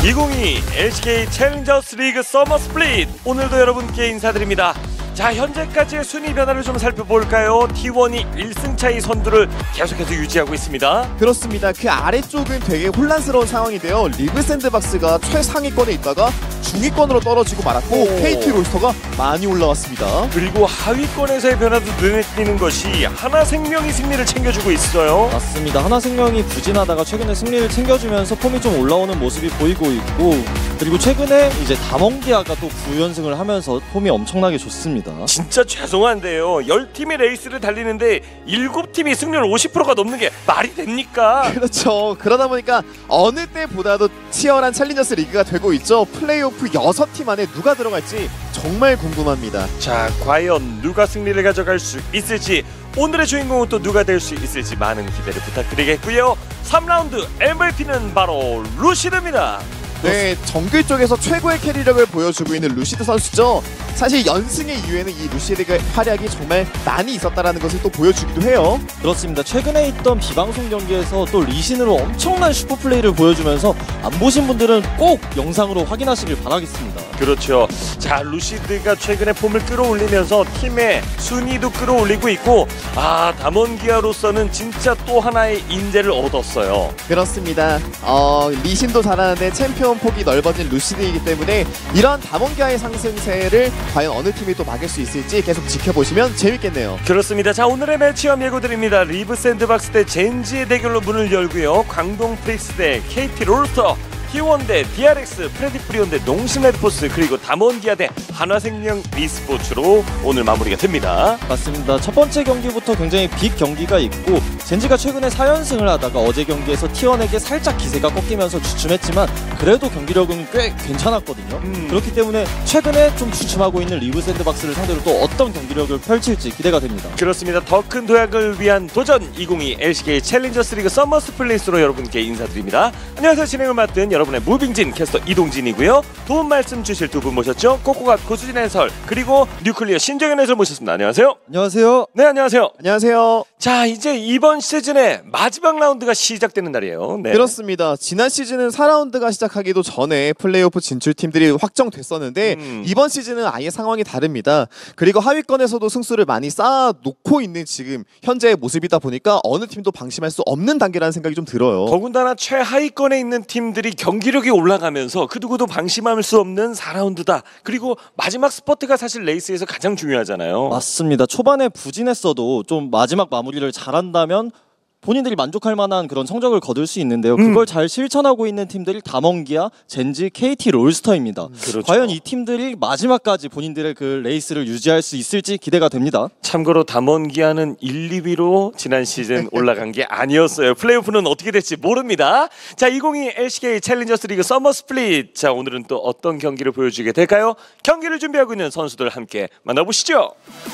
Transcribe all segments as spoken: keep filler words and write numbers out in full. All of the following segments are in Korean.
이천이십이 엘씨케이 챌린저스 리그 서머 스플릿, 오늘도 여러분께 인사드립니다. 자, 현재까지의 순위 변화를 좀 살펴볼까요? 티원이 일 승 차이 선두를 계속해서 유지하고 있습니다. 그렇습니다. 그 아래쪽은 되게 혼란스러운 상황인데요. 리브 샌드박스가 최상위권에 있다가 중위권으로 떨어지고 말았고, 오. 케이티 롤스터가 많이 올라왔습니다. 그리고 하위권에서의 변화도 눈에 띄는 것이 하나생명이 승리를 챙겨주고 있어요. 맞습니다. 하나생명이 부진하다가 최근에 승리를 챙겨주면서 폼이 좀 올라오는 모습이 보이고 있고, 그리고 최근에 이제 다몽기아가 또 구 연승을 하면서 폼이 엄청나게 좋습니다. 진짜 죄송한데요, 열 팀의 레이스를 달리는데 일곱 팀이 승률 오십 퍼센트가 넘는 게 말이 됩니까? 그렇죠. 그러다 보니까 어느 때보다도 치열한 챌린저스 리그가 되고 있죠. 플레이오프 여섯 팀 안에 누가 들어갈지 정말 궁금합니다. 자, 과연 누가 승리를 가져갈 수 있을지, 오늘의 주인공은 또 누가 될 수 있을지 많은 기대를 부탁드리겠고요. 삼 라운드 엠브이피는 바로 루시드입니다. 네, 정글 쪽에서 최고의 캐리력을 보여주고 있는 루시드 선수죠. 사실 연승의 이유에는 이 루시드의 활약이 정말 많이 있었다는 것을 또 보여주기도 해요. 그렇습니다. 최근에 있던 비방송 경기에서 또 리신으로 엄청난 슈퍼플레이를 보여주면서 안 보신 분들은 꼭 영상으로 확인하시길 바라겠습니다. 그렇죠. 자, 루시드가 최근에 폼을 끌어올리면서 팀의 순위도 끌어올리고 있고, 아, 다몬기아로서는 진짜 또 하나의 인재를 얻었어요. 그렇습니다. 어, 리신도 잘하는데 챔피언 폭이 넓어진 루시드이기 때문에 이런 다몬기아의 상승세를 과연 어느 팀이 또 막을 수 있을지 계속 지켜보시면 재밌겠네요. 그렇습니다. 자, 오늘의 매치업 예고드립니다. 리브 샌드박스 대 젠지의 대결로 문을 열고요. 광동 프릭스 대 케이티 롤스터, 티원 대 디알엑스, 프레디 프리온 대 농심 레드포스, 그리고 다몬기아 대 한화생명 e스포츠로 오늘 마무리가 됩니다. 맞습니다. 첫 번째 경기부터 굉장히 빅 경기가 있고, 젠지가 최근에 사 연승을 하다가 어제 경기에서 티원에게 살짝 기세가 꺾이면서 주춤했지만 그래도 경기력은 꽤 괜찮았거든요. 음. 그렇기 때문에 최근에 좀 주춤하고 있는 리브 샌드박스를 상대로 또 어떤 경기력을 펼칠지 기대가 됩니다. 그렇습니다. 더 큰 도약을 위한 도전 이천이십이 엘씨케이 챌린저스 리그 서머 스플릿으로 여러분께 인사드립니다. 안녕하세요. 진행을 맡은 여러분의 무빙진 캐스터 이동진이고요. 도움 말씀 주실 두 분 모셨죠. 꼬꼬갓 고수진 해설, 그리고 뉴클리어 신정현 해설 모셨습니다. 안녕하세요. 안녕하세요. 네, 안녕하세요. 안녕하세요. 자, 이제 이번 시즌의 마지막 라운드가 시작되는 날이에요. 네. 그렇습니다. 지난 시즌은 사 라운드가 시작하기도 전에 플레이오프 진출팀들이 확정됐었는데 음. 이번 시즌은 아예 상황이 다릅니다. 그리고 하위권에서도 승수를 많이 쌓아놓고 있는 지금 현재의 모습이다 보니까 어느 팀도 방심할 수 없는 단계라는 생각이 좀 들어요. 더군다나 최하위권에 있는 팀들이 경기력이 올라가면서 그 누구도 방심할 수 없는 사 라운드다. 그리고 마지막 스퍼트가 사실 레이스에서 가장 중요하잖아요. 맞습니다. 초반에 부진했어도 좀 마지막 마무리를 잘한다면 본인들이 만족할 만한 그런 성적을 거둘 수 있는데요. 음. 그걸 잘 실천하고 있는 팀들이 다몽기아, 젠지, 케이티 롤스터입니다. 음, 그렇죠. 과연 이 팀들이 마지막까지 본인들의 그 레이스를 유지할 수 있을지 기대가 됩니다. 참고로 다몬기아는 일, 이 위로 지난 시즌 올라간 게 아니었어요. 플레이오프는 어떻게 될지 모릅니다. 자, 이천이십이 엘씨케이 챌린저스 리그 서머 스플릿. 자, 오늘은 또 어떤 경기를 보여주게 될까요? 경기를 준비하고 있는 선수들 함께 만나보시죠.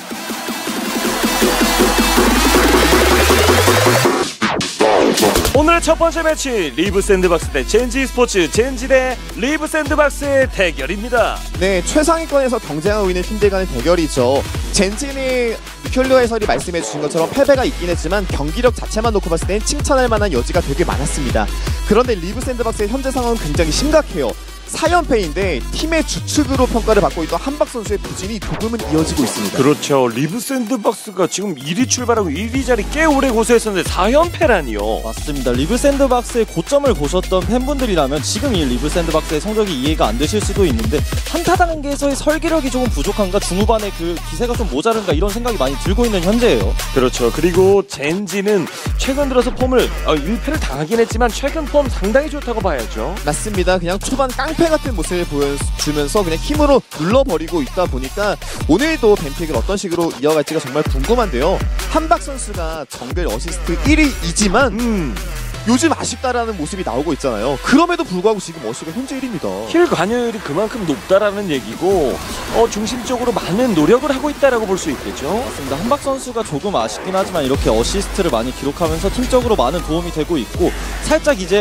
오늘의 첫 번째 매치, 리브 샌드박스 대 젠지 e스포츠, 젠지 대 리브 샌드박스의 대결입니다. 네, 최상위권에서 경쟁하고 있는 팀들 간의 대결이죠. 젠지는 큐리오 해설이 말씀해 주신 것처럼 패배가 있긴 했지만 경기력 자체만 놓고 봤을 땐 칭찬할 만한 여지가 되게 많았습니다. 그런데 리브 샌드박스의 현재 상황은 굉장히 심각해요. 사 연패인데 팀의 주축으로 평가를 받고 있던 한박 선수의 부진이 조금은 이어지고 있습니다. 그렇죠. 리브 샌드박스가 지금 일 위 출발하고 일 위 자리 꽤 오래 고수했었는데 사 연패라니요. 맞습니다. 리브 샌드박스의 고점을 보셨던 팬분들이라면 지금 이 리브 샌드박스의 성적이 이해가 안 되실 수도 있는데, 한타 단계에서의 설계력이 조금 부족한가, 중후반에 그 기세가 좀 모자른가, 이런 생각이 많이 들고 있는 현재예요. 그렇죠. 그리고 젠지는 최근 들어서 폼을 어, 일 패를 당하긴 했지만 최근 폼 상당히 좋다고 봐야죠. 맞습니다. 그냥 초반 깡패 같은 모습을 보여주면서 그냥 힘으로 눌러버리고 있다 보니까 오늘도 뱀픽을 어떤 식으로 이어갈지가 정말 궁금한데요. 한박 선수가 정글 어시스트 일 위이지만 음. 요즘 아쉽다라는 모습이 나오고 있잖아요. 그럼에도 불구하고 지금 어시가 현재 일 위입니다. 킬 관여율이 그만큼 높다라는 얘기고, 어, 중심적으로 많은 노력을 하고 있다라고 볼 수 있겠죠. 맞습니다. 한박 선수가 조금 아쉽긴 하지만 이렇게 어시스트를 많이 기록하면서 팀적으로 많은 도움이 되고 있고, 살짝 이제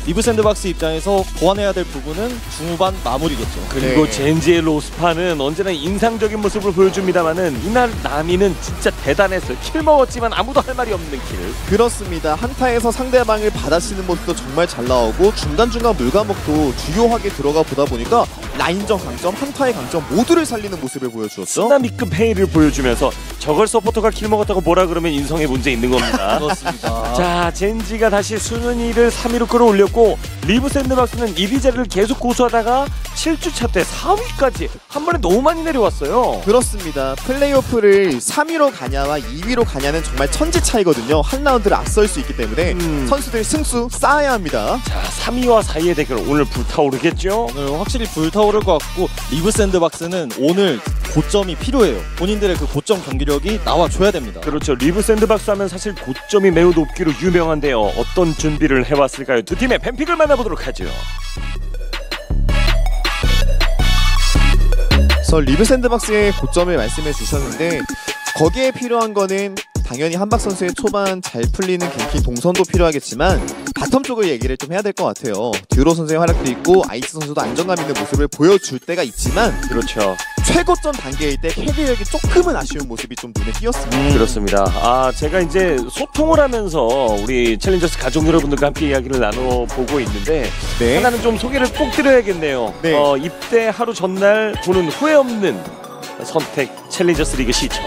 리브 샌드박스 입장에서 보완해야 될 부분은 중후반 마무리겠죠. 그리고 네. 젠지의 로스파는 언제나 인상적인 모습을 보여줍니다만은 이날 나미는 진짜 대단했어요. 킬 먹었지만 아무도 할 말이 없는 킬. 그렇습니다. 한타에서 상대방을 받아치는 모습도 정말 잘 나오고 중간중간 물감목도 주요하게 들어가 보다 보니까 라인전 강점, 한타의 강점 모두를 살리는 모습을 보여주었죠. 쓰나미급 회의를 보여주면서 저걸 서포터가 킬 먹었다고 뭐라 그러면 인성에 문제 있는 겁니다. 그렇습니다. 자, 젠지가 다시 순위를 삼 위로 끌어올렸고 리브 샌드박스는 일 위 자리를 계속 고수하다가 칠 주차 때 사 위까지 한 번에 너무 많이 내려왔어요. 그렇습니다. 플레이오프를 삼 위로 가냐와 이 위로 가냐는 정말 천지 차이거든요. 한 라운드를 앞설 수 있기 때문에 음. 선수들 승수 쌓아야 합니다. 자, 삼 위와 사 위의 대결 오늘 불타오르겠죠? 오늘 확실히 불타오를 것 같고 리브 샌드박스는 오늘 고점이 필요해요. 본인들의 그 고점 경기력이 나와줘야 됩니다. 그렇죠. 리브 샌드박스 하면 사실 고점이 매우 높기로 유명한데요. 어떤 준비를 해왔을까요? 두 팀의 뱀픽을 만나보도록 하죠. 그래서 리브 샌드박스의 고점을 말씀해 주셨는데 거기에 필요한 거는 당연히 한박 선수의 초반 잘 풀리는 갱킹 동선도 필요하겠지만 바텀 쪽을 얘기를 좀 해야 될 것 같아요. 듀로 선수의 활약도 있고 아이스 선수도 안정감 있는 모습을 보여줄 때가 있지만 그렇죠. 최고점 단계일 때 캐리력이 조금은 아쉬운 모습이 좀 눈에 띄었습니다. 음, 그렇습니다. 아, 제가 이제 소통을 하면서 우리 챌린저스 가족 여러분들과 함께 이야기를 나눠보고 있는데 네. 하나는 좀 소개를 꼭 드려야겠네요. 네. 어, 입대 하루 전날 보는 후회 없는 선택 챌린저스 리그 시청.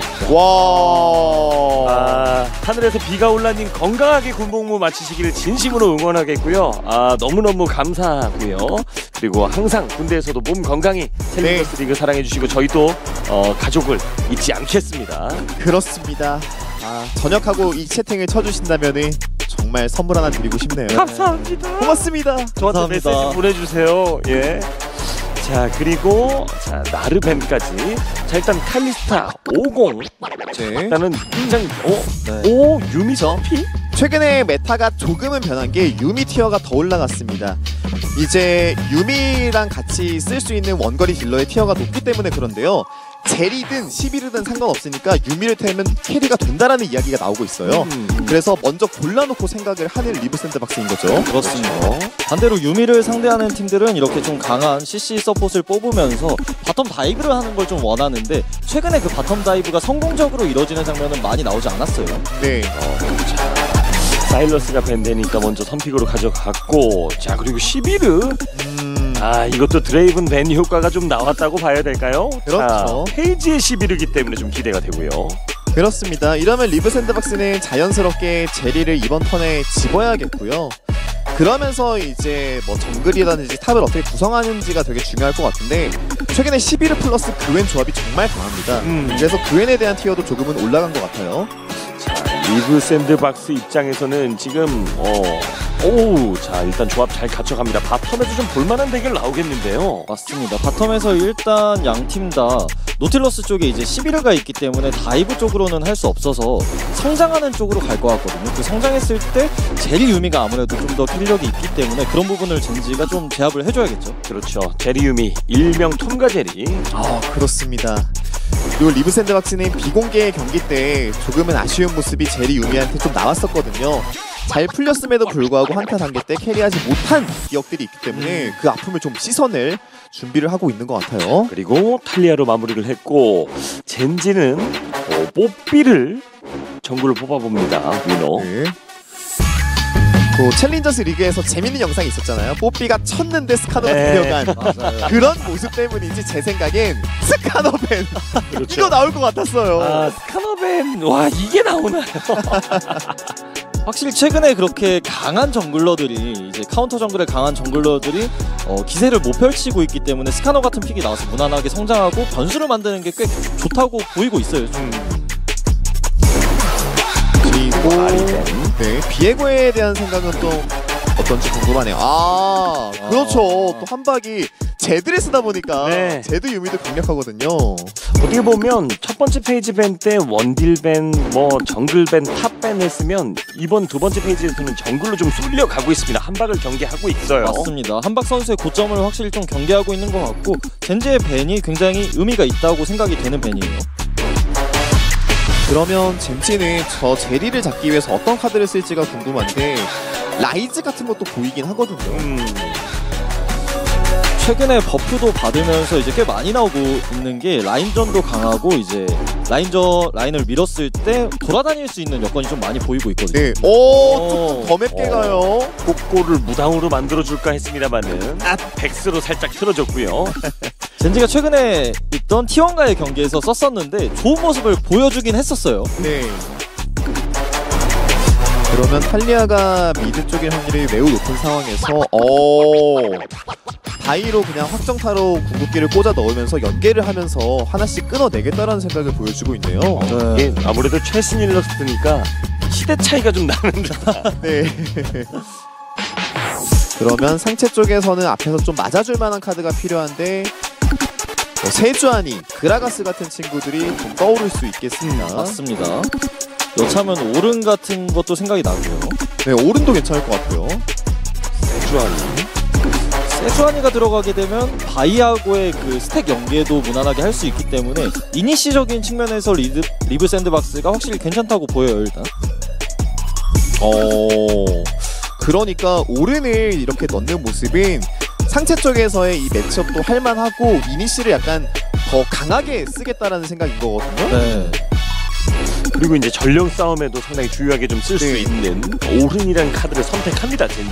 와. 아, 하늘에서 비가 올라님 건강하게 군복무 마치시기를 진심으로 응원하겠고요. 아, 너무너무 감사하고요. 그리고 항상 군대에서도 몸 건강히 챌린저스 네. 리그 사랑해주시고 저희도 어, 가족을 잊지 않겠습니다. 그렇습니다. 아, 전역하고 이 채팅을 쳐주신다면은 정말 선물 하나 드리고 싶네요. 감사합니다. 고맙습니다. 저한테 감사합니다. 메시지 보내주세요. 예. 자, 그리고 자 나르벤까지. 자, 일단 칼리스타 오십. 네. 일단은 굉장히 오, 네. 오 유미 점피? 최근에 메타가 조금은 변한 게 유미 티어가 더 올라갔습니다. 이제 유미랑 같이 쓸 수 있는 원거리 딜러의 티어가 높기 때문에 그런데요. 젤이든 시비르든 상관없으니까 유미를 태우면 캐리가 된다라는 이야기가 나오고 있어요. 음. 그래서 먼저 골라놓고 생각을 하는 리브 샌드박스인 거죠. 그렇습니다. 반대로 유미를 상대하는 팀들은 이렇게 좀 강한 씨씨 서폿을 뽑으면서 바텀 다이브를 하는 걸 좀 원하는데 최근에 그 바텀 다이브가 성공적으로 이뤄지는 장면은 많이 나오지 않았어요. 네. 어, 자, 사일러스가 밴되니까 먼저 선픽으로 가져갔고, 자, 그리고 시비르. 음... 아, 이것도 드레이븐 밴 효과가 좀 나왔다고 봐야 될까요? 그렇죠. 자, 페이지의 시비르기 때문에 좀 기대가 되고요. 그렇습니다. 이러면 리브 샌드박스는 자연스럽게 제리를 이번 턴에 집어야겠고요. 그러면서 이제 뭐 정글이라든지 탑을 어떻게 구성하는지가 되게 중요할 것 같은데 최근에 시비르 플러스 그웬 조합이 정말 강합니다. 음. 그래서 그웬에 대한 티어도 조금은 올라간 것 같아요. 자, 리브 샌드박스 입장에서는 지금 어, 오, 자, 일단 조합 잘 갖춰갑니다. 바텀에도 좀 볼만한 대결 나오겠는데요. 맞습니다. 바텀에서 일단 양 팀 다 노틸러스 쪽에 이제 시비르가 있기 때문에 다이브 쪽으로는 할 수 없어서 성장하는 쪽으로 갈 것 같거든요. 그 성장했을 때 제리 유미가 아무래도 좀 더 킬력이 있기 때문에 그런 부분을 젠지가 좀 제압을 해줘야겠죠. 그렇죠. 제리유미, 일명 톰과 제리. 아 그렇습니다. 그리고 리브 샌드박스는 비공개 경기 때 조금은 아쉬운 모습이 제리 유미한테 좀 나왔었거든요. 잘 풀렸음에도 불구하고 한타 단계 때 캐리하지 못한 기억들이 있기 때문에 그 아픔을 좀 씻어낼 준비를 하고 있는 것 같아요. 그리고 탈리아로 마무리를 했고, 젠지는 어, 뽀삐를 정글을 뽑아봅니다. 위너. 네. 그 챌린저스 리그에서 재밌는 영상이 있었잖아요. 뽀삐가 쳤는데 스카노가 네. 데려간 맞아요. 그런 모습 때문인지 제 생각엔 스카노벤 그렇죠. 이거 나올 것 같았어요. 아, 스카너벤. 와, 이게 나오나요? 확실히 최근에 그렇게 강한 정글러들이 이제 카운터 정글의 강한 정글러들이 어, 기세를 못 펼치고 있기 때문에 스카너 같은 픽이 나와서 무난하게 성장하고 변수를 만드는 게 꽤 좋다고 보이고 있어요. 음. 그리고 아리벤. 네, 비에고에 대한 생각은 또 어떤지 궁금하네요. 아 그렇죠. 또 한박이 제드를 쓰다 보니까 네. 제드 유미도 강력하거든요. 어떻게 보면 첫 번째 페이지 밴 때 원딜 밴, 뭐 정글 밴, 탑 밴 했으면 이번 두 번째 페이지에서는 정글로 좀 쏠려 가고 있습니다. 한박을 경계하고 있어요. 맞습니다. 한박 선수의 고점을 확실히 좀 경계하고 있는 것 같고 젠지의 밴이 굉장히 의미가 있다고 생각이 되는 밴이에요. 그러면 젠지는 저 제리를 잡기 위해서 어떤 카드를 쓸지가 궁금한데 라이즈 같은 것도 보이긴 하거든요. 음. 최근에 버프도 받으면서 이제 꽤 많이 나오고 있는 게 라인전도 강하고 이제 라인전 라인을 밀었을 때 돌아다닐 수 있는 여건이 좀 많이 보이고 있거든요. 네. 오, 더 맵게 가요. 꼬꼬를 무당으로 만들어줄까 했습니다만은 아, 백스로 살짝 틀어줬고요. 젠지가 최근에 있던 티 원과의 경기에서 썼었는데 좋은 모습을 보여주긴 했었어요. 네. 그러면 탈리아가 미드 쪽일 확률이 매우 높은 상황에서 어 바이로 그냥 확정타로 궁극기를 꽂아 넣으면서 연계를 하면서 하나씩 끊어내겠다라는 생각을 보여주고 있네요. 네. 이게 아무래도 최신 일러스트니까 시대 차이가 좀 나는 듯한. 네. 그러면 상체 쪽에서는 앞에서 좀 맞아줄 만한 카드가 필요한데 뭐 세주아니, 그라가스 같은 친구들이 좀 떠오를 수 있겠습니다. 음, 맞습니다. 여차하면 오른 같은 것도 생각이 나고요. 네, 오른도 괜찮을 것 같고요. 세주아니. 세주아니가 들어가게 되면 바이하고의 그 스택 연계도 무난하게 할 수 있기 때문에 이니시적인 측면에서 리드, 리브 샌드박스가 확실히 괜찮다고 보여요. 일단 어, 그러니까 오른을 이렇게 넣는 모습은 상체 쪽에서의 이 매치업도 할만하고 이니시를 약간 더 강하게 쓰겠다라는 생각인 거거든요. 네. 그리고 이제 전령 싸움에도 상당히 주요하게 좀 쓸 수 네. 있는 오른이라는 카드를 선택합니다, 젠지.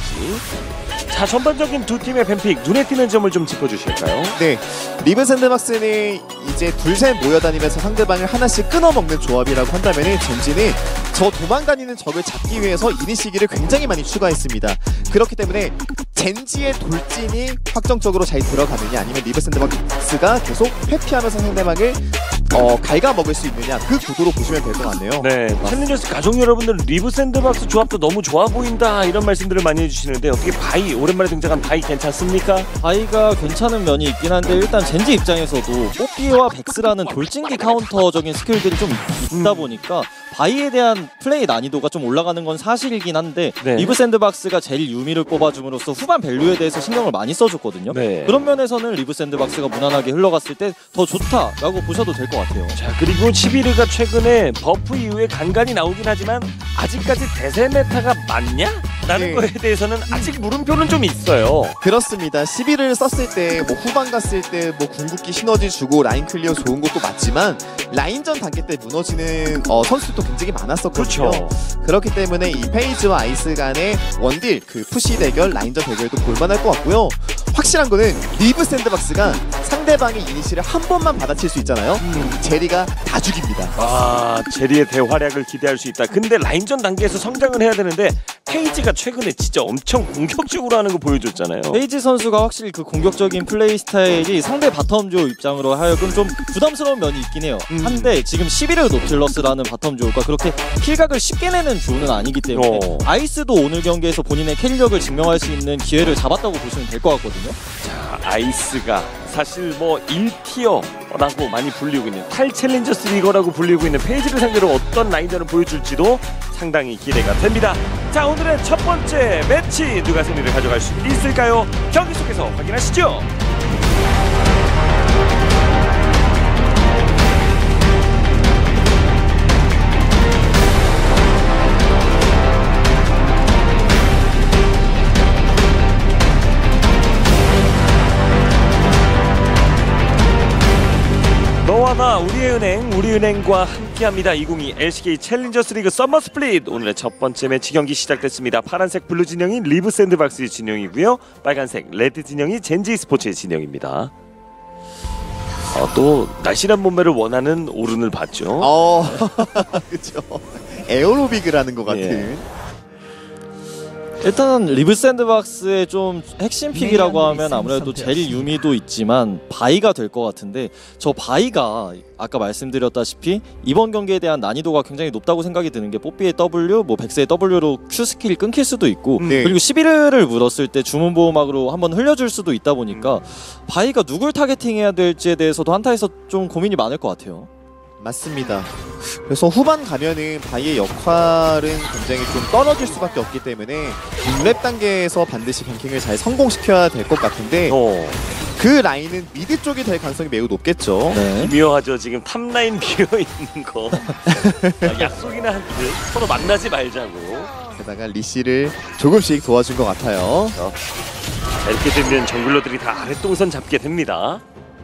자, 전반적인 두 팀의 뱀픽 눈에 띄는 점을 좀 짚어주실까요? 네, 리브 샌드박스는 이제 둘셋 모여다니면서 상대방을 하나씩 끊어먹는 조합이라고 한다면 젠지는 저 도망다니는 적을 잡기 위해서 이니시기를 굉장히 많이 추가했습니다. 그렇기 때문에 젠지의 돌진이 확정적으로 잘 들어가느냐 아니면 리브 샌드박스가 계속 회피하면서 상대방을 어, 갉아먹을 수 있느냐 그 구도로 보시면 될 것 같네요. 네, 챌린저스 가족 여러분들 리브 샌드박스 조합도 너무 좋아 보인다 이런 말씀들을 많이 해주시는데 어떻게 바이 오랜만에 등장한 바이 괜찮습니까? 바이가 괜찮은 면이 있긴 한데 일단 젠지 입장에서도 뽀삐와 백스라는 돌진기 카운터적인 스킬들이 좀 있, 있다 음. 보니까 바이에 대한 플레이 난이도가 좀 올라가는 건 사실이긴 한데 네. 리브 샌드박스가 제일 유미를 뽑아줌으로써 후반 밸류에 대해서 신경을 많이 써줬거든요. 네. 그런 면에서는 리브 샌드박스가 무난하게 흘러갔을 때 더 좋다라고 보셔도 될 것 같아요. 자, 그리고 시비르가 최근에 버프 이후에 간간히 나오긴 하지만 아직까지 대세 메타가 맞냐? 라는 네. 거에 대해서는 아직 물음표는 좀 있어요. 그렇습니다. 시비를 썼을 때 뭐 후반 갔을 때 뭐 궁극기 시너지 주고 라인 클리어 좋은 것도 맞지만 라인전 단계 때 무너지는 어, 선수도 굉장히 많았었거든요. 그렇죠. 그렇기 때문에 이 페이지와 아이스 간의 원딜 그 푸시 대결, 라인전 대결도 볼만할 것 같고요. 확실한 거는 리브 샌드박스가 상대방의 이니시를 한 번만 받아칠 수 있잖아요. 음. 제리가 다 죽입니다. 아, 제리의 대활약을 기대할 수 있다. 근데 라인전 단계에서 성장을 해야 되는데 페이지가 최근에 진짜 엄청 공격적으로 하는 거 보여줬잖아요. 페이지 선수가 확실히 그 공격적인 플레이 스타일이 상대 바텀듀오 입장으로 하여금 좀 부담스러운 면이 있긴 해요. 음. 한데 지금 시비르 노틸러스라는 바텀듀오가 그렇게 킬각을 쉽게 내는 듀오는 아니기 때문에 어. 아이스도 오늘 경기에서 본인의 캐리력을 증명할 수 있는 기회를 잡았다고 보시면 될 것 같거든요. 자, 아이스가 사실 뭐 일 티어라고 많이 불리고 있는 탈 챌린저스 리거라고 불리고 있는 페이지를 상대로 어떤 라인전을 보여줄지도 상당히 기대가 됩니다. 자, 오늘의 첫 번째 매치 누가 승리를 가져갈 수 있을까요? 경기 속에서 확인하시죠. 너와 나 우리의 은행 우리은행과 함께합니다. 이천이십이 엘씨케이 챌린저스 리그 서머 스플릿 오늘의 첫 번째 매치 경기 시작됐습니다. 파란색 블루 진영이 리브 샌드박스의 진영이고요. 빨간색 레드 진영이 젠지 스포츠의 진영입니다. 어, 또 날씬한 몸매를 원하는 오른을 봤죠. 어, 그렇죠. 에어로빅을 하는 것 같은. 예. 일단 리브 샌드박스의 좀 핵심 픽이라고 하면 아무래도 제일 유미도 있지만 바이가 될 것 같은데 저 바이가 아까 말씀드렸다시피 이번 경기에 대한 난이도가 굉장히 높다고 생각이 드는 게 뽀삐의 W, 뭐 백스의 W로 Q 스킬이 끊길 수도 있고 네. 그리고 시비르를 물었을 때 주문 보호막으로 한번 흘려줄 수도 있다 보니까 바이가 누굴 타겟팅해야 될지에 대해서도 한타에서 좀 고민이 많을 것 같아요. 맞습니다. 그래서 후반 가면은 바이의 역할은 굉장히 좀 떨어질 수밖에 없기 때문에 육 렙 단계에서 반드시 뱅킹을 잘 성공시켜야 될 것 같은데 어, 그 라인은 미드 쪽이 될 가능성이 매우 높겠죠. 네. 미묘하죠. 지금 탑라인 비어 있는 거. 아, 약속이나 한 듯 서로 만나지 말자고. 게다가 리시를 조금씩 도와준 것 같아요. 자, 이렇게 되면 정글러들이 다 아랫동선 잡게 됩니다.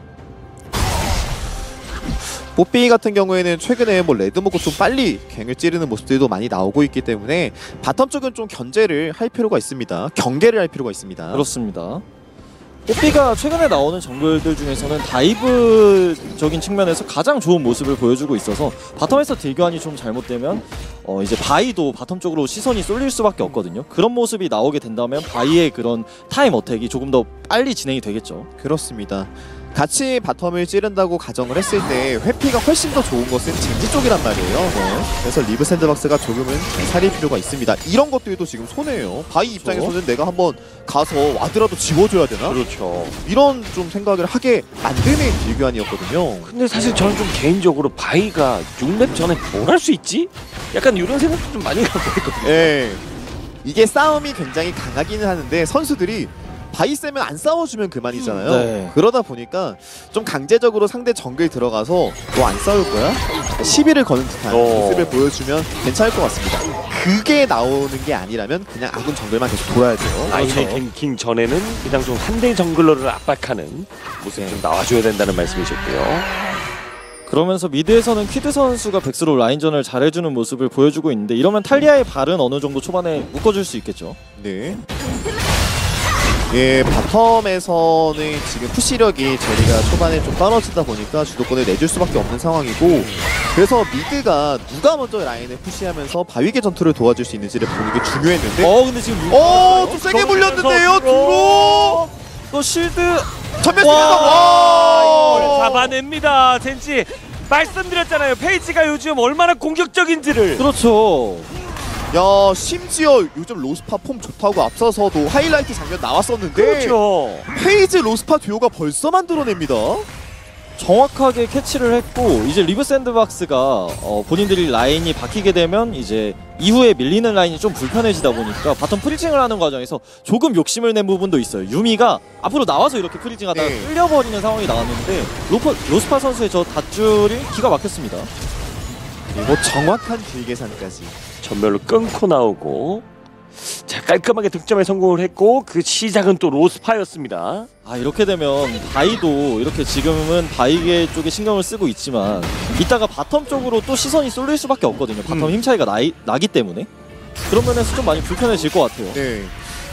뽀삐 같은 경우에는 최근에 뭐 레드 먹고 좀 빨리 갱을 찌르는 모습들도 많이 나오고 있기 때문에 바텀 쪽은 좀 견제를 할 필요가 있습니다. 경계를 할 필요가 있습니다. 그렇습니다. 뽀삐가 최근에 나오는 정글들 중에서는 다이브적인 측면에서 가장 좋은 모습을 보여주고 있어서 바텀에서 딜교환이 좀 잘못되면 어 이제 바이도 바텀 쪽으로 시선이 쏠릴 수밖에 없거든요. 그런 모습이 나오게 된다면 바이의 그런 타임 어택이 조금 더 빨리 진행이 되겠죠. 그렇습니다. 같이 바텀을 찌른다고 가정을 했을 때 회피가 훨씬 더 좋은 것은 젠지 쪽이란 말이에요. 네. 그래서 리브 샌드박스가 조금은 살릴 필요가 있습니다. 이런 것들도 지금 손해예요. 바이 입장에서는 내가 한번 가서 와드라도 지워줘야 되나? 그렇죠. 이런 좀 생각을 하게 만드는 딜교환이었거든요. 근데 사실 저는 좀 개인적으로 바이가 육 렙 전에 뭘 할 수 있지? 약간 이런 생각도 좀 많이 갖고 있거든요. 예. 이게 싸움이 굉장히 강하기는 하는데 선수들이 바이 세면 안 싸워주면 그만이잖아요. 네. 그러다 보니까 좀 강제적으로 상대 정글 들어가서 너 안 싸울 거야? 시비를 거는 듯한 어. 모습을 보여주면 괜찮을 것 같습니다. 그게 나오는 게 아니라면 그냥 아군 정글만 계속 돌아야 돼요. 라인의 갱킹 전에는 그냥 좀 상대 정글러를 압박하는 모습이 좀 나와줘야 된다는 말씀이셨고요. 그러면서 미드에서는 퀴드 선수가 백스로 라인전을 잘해주는 모습을 보여주고 있는데 이러면 탈리아의 발은 어느 정도 초반에 묶어줄 수 있겠죠. 네. 예, 바텀에서는 지금 푸시력이 제리가 초반에 좀 떨어지다 보니까 주도권을 내줄 수밖에 없는 상황이고 그래서 미드가 누가 먼저 라인을 푸시하면서 바위계 전투를 도와줄 수 있는지를 보는 게 중요했는데 어 근데 지금 어, 좀 세게 물렸는데요, 두로! 또 실드 전면 와! 쓰면서 와! 잡아냅니다. 젠지 말씀드렸잖아요. 페이지가 요즘 얼마나 공격적인지를. 그렇죠. 야, 심지어 요즘 로스파 폼 좋다고 앞서서도 하이라이트 장면 나왔었는데 그렇죠. 페이즈 로스파 듀오가 벌써 만들어냅니다. 정확하게 캐치를 했고 이제 리브 샌드박스가 어, 본인들이 라인이 바뀌게 되면 이제 이후에 밀리는 라인이 좀 불편해지다 보니까 바텀 프리징을 하는 과정에서 조금 욕심을 낸 부분도 있어요. 유미가 앞으로 나와서 이렇게 프리징하다가 네. 끌려버리는 상황이 나왔는데 로퍼, 로스파 선수의 저 닷줄이 기가 막혔습니다. 그리고 정확한 딜 계산까지. 전멸로 끊고 나오고 자 깔끔하게 득점에 성공을 했고 그 시작은 또 로스파였습니다. 아 이렇게 되면 바이도 이렇게 지금은 바이게 쪽에 신경을 쓰고 있지만 이따가 바텀 쪽으로 또 시선이 쏠릴 수밖에 없거든요. 바텀 음. 힘 차이가 나이, 나기 때문에 그런 면에서 좀 많이 불편해질 것 같아요. 네.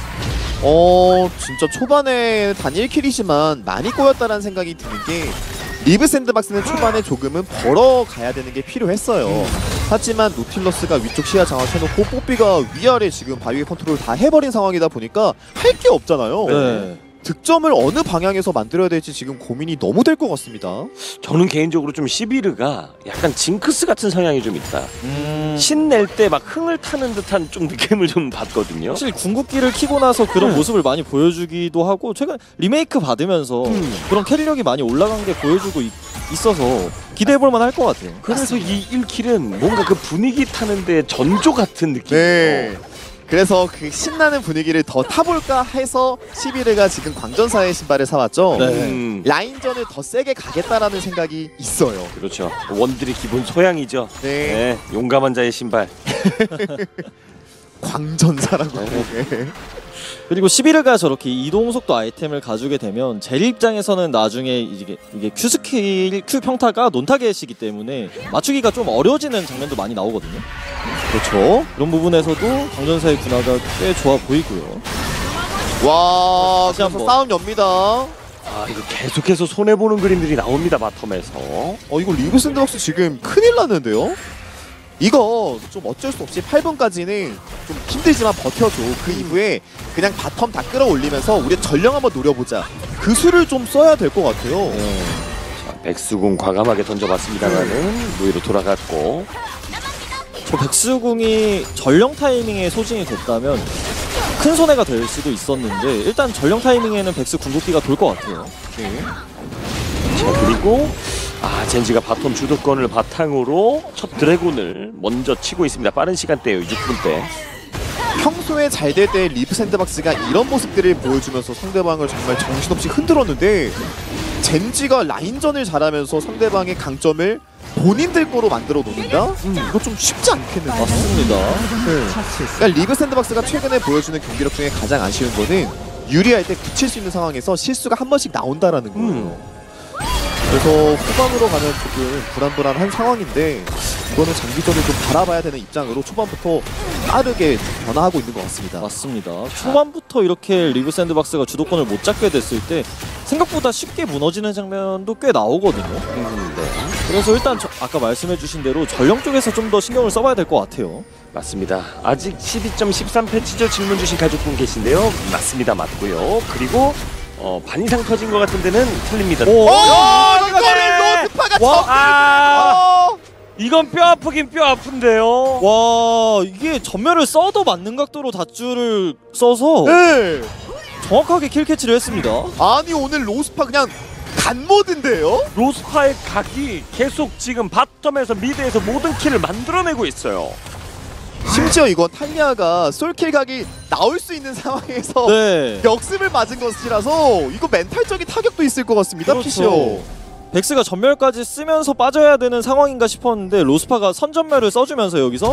어, 진짜 초반에 단 일 킬이지만 많이 꼬였다라는 생각이 드는 게 리브 샌드박스는 초반에 조금은 벌어가야 되는 게 필요했어요. 음. 하지만 노틸러스가 위쪽 시야 장악해놓고 뽀삐가 위아래 지금 바위의 컨트롤 다 해버린 상황이다 보니까 할 게 없잖아요. 네. 득점을 어느 방향에서 만들어야 될지 지금 고민이 너무 될 것 같습니다. 저는 개인적으로 좀 시비르가 약간 징크스 같은 성향이 좀 있다. 음... 신낼 때 막 흥을 타는 듯한 좀 느낌을 좀 받거든요. 사실 궁극기를 키고 나서 그런 음. 모습을 많이 보여주기도 하고 최근 리메이크 받으면서 음. 그런 캐리력이 많이 올라간 게 보여주고 있, 있어서 기대해볼만 할 것 같아요. 그래서 이 일 킬은 뭔가 그 분위기 타는데 전조 같은 느낌이에요. 네. 그래서 그 신나는 분위기를 더 타볼까 해서 시비르가 지금 광전사의 신발을 사왔죠. 네. 음, 라인전을 더 세게 가겠다라는 생각이 있어요. 그렇죠. 원들이 기본 소양이죠. 네. 네, 용감한 자의 신발. 광전사라고. 네. 그리고 시비르가 저렇게 이동 속도 아이템을 가지게 되면 젤 입장에서는 나중에 이게, 이게 Q 스킬, Q 평타가 논타겟이기 때문에 맞추기가 좀 어려워지는 장면도 많이 나오거든요. 그렇죠. 그런 부분에서도 강전사의 군화가 꽤 좋아 보이고요. 와, 다시 그래서 한번. 싸움 엽니다. 아 이거 계속해서 손해 보는 그림들이 나옵니다 바텀에서. 어, 이거 리브 샌드박스 지금 큰일 났는데요? 이거 좀 어쩔 수 없이 팔 분까지는 좀 힘들지만 버텨줘. 그 이후에 그냥 바텀 다 끌어올리면서 우리 전령 한번 노려보자. 그 수를 좀 써야 될 것 같아요. 네. 자, 백수궁 과감하게 던져봤습니다만은 무위로 돌아갔고. 저 백수궁이 전령 타이밍에 소진이 됐다면 큰 손해가 될 수도 있었는데 일단 전령 타이밍에는 백수 궁극기가 돌 것 같아요. 네. 자 그리고 아 젠지가 바텀 주도권을 바탕으로 첫 드래곤을 먼저 치고 있습니다. 빠른 시간대예요. 육 분대. 평소에 잘 될 때 리브 샌드박스가 이런 모습들을 보여주면서 상대방을 정말 정신없이 흔들었는데 젠지가 라인전을 잘하면서 상대방의 강점을 본인들 거로 만들어 놓는다? 음, 이거 좀 쉽지 않겠는데. 맞습니다. 네. 그러니까 리브 샌드박스가 최근에 보여주는 경기력 중에 가장 아쉬운 거는 유리할 때 굳힐 수 있는 상황에서 실수가 한 번씩 나온다라는 거예요. 음. 그래서 후반으로 가면 조금 불안불안한 상황인데 이거는 장기전을 좀 바라봐야 되는 입장으로 초반부터 빠르게 좀 변화하고 있는 것 같습니다. 맞습니다. 초반부터 이렇게 리브 샌드박스가 주도권을 못 잡게 됐을 때 생각보다 쉽게 무너지는 장면도 꽤 나오거든요. 음, 네. 그래서 일단 저, 아까 말씀해주신 대로 전령 쪽에서 좀 더 신경을 써봐야 될 것 같아요. 맞습니다. 아직 십이 점 십삼 패치죠. 질문 주신 가족분 계신데요. 맞습니다. 맞고요. 그리고 어, 반 이상 터진 것 같은 데는 틀립니다. 오, 오! 어, 이거를 로스파가 와. 정 아, 어! 이건 뼈 아프긴 뼈 아픈데요. 와, 이게 전멸을 써도 맞는 각도로 닷줄을 써서 네. 정확하게 킬캐치를 했습니다. 아니 오늘 로스파 그냥 간모드인데요? 로스파의 각이 계속 지금 바텀에서 미드에서 모든 킬을 만들어내고 있어요. 심지어 이건 탈리아가 솔킬 각이 나올 수 있는 상황에서 네. 역습을 맞은 것이라서 이거 멘탈적인 타격도 있을 것 같습니다. 그렇죠. 피시오. 백스가 전멸까지 쓰면서 빠져야 되는 상황인가 싶었는데 로스파가 선전멸을 써주면서 여기서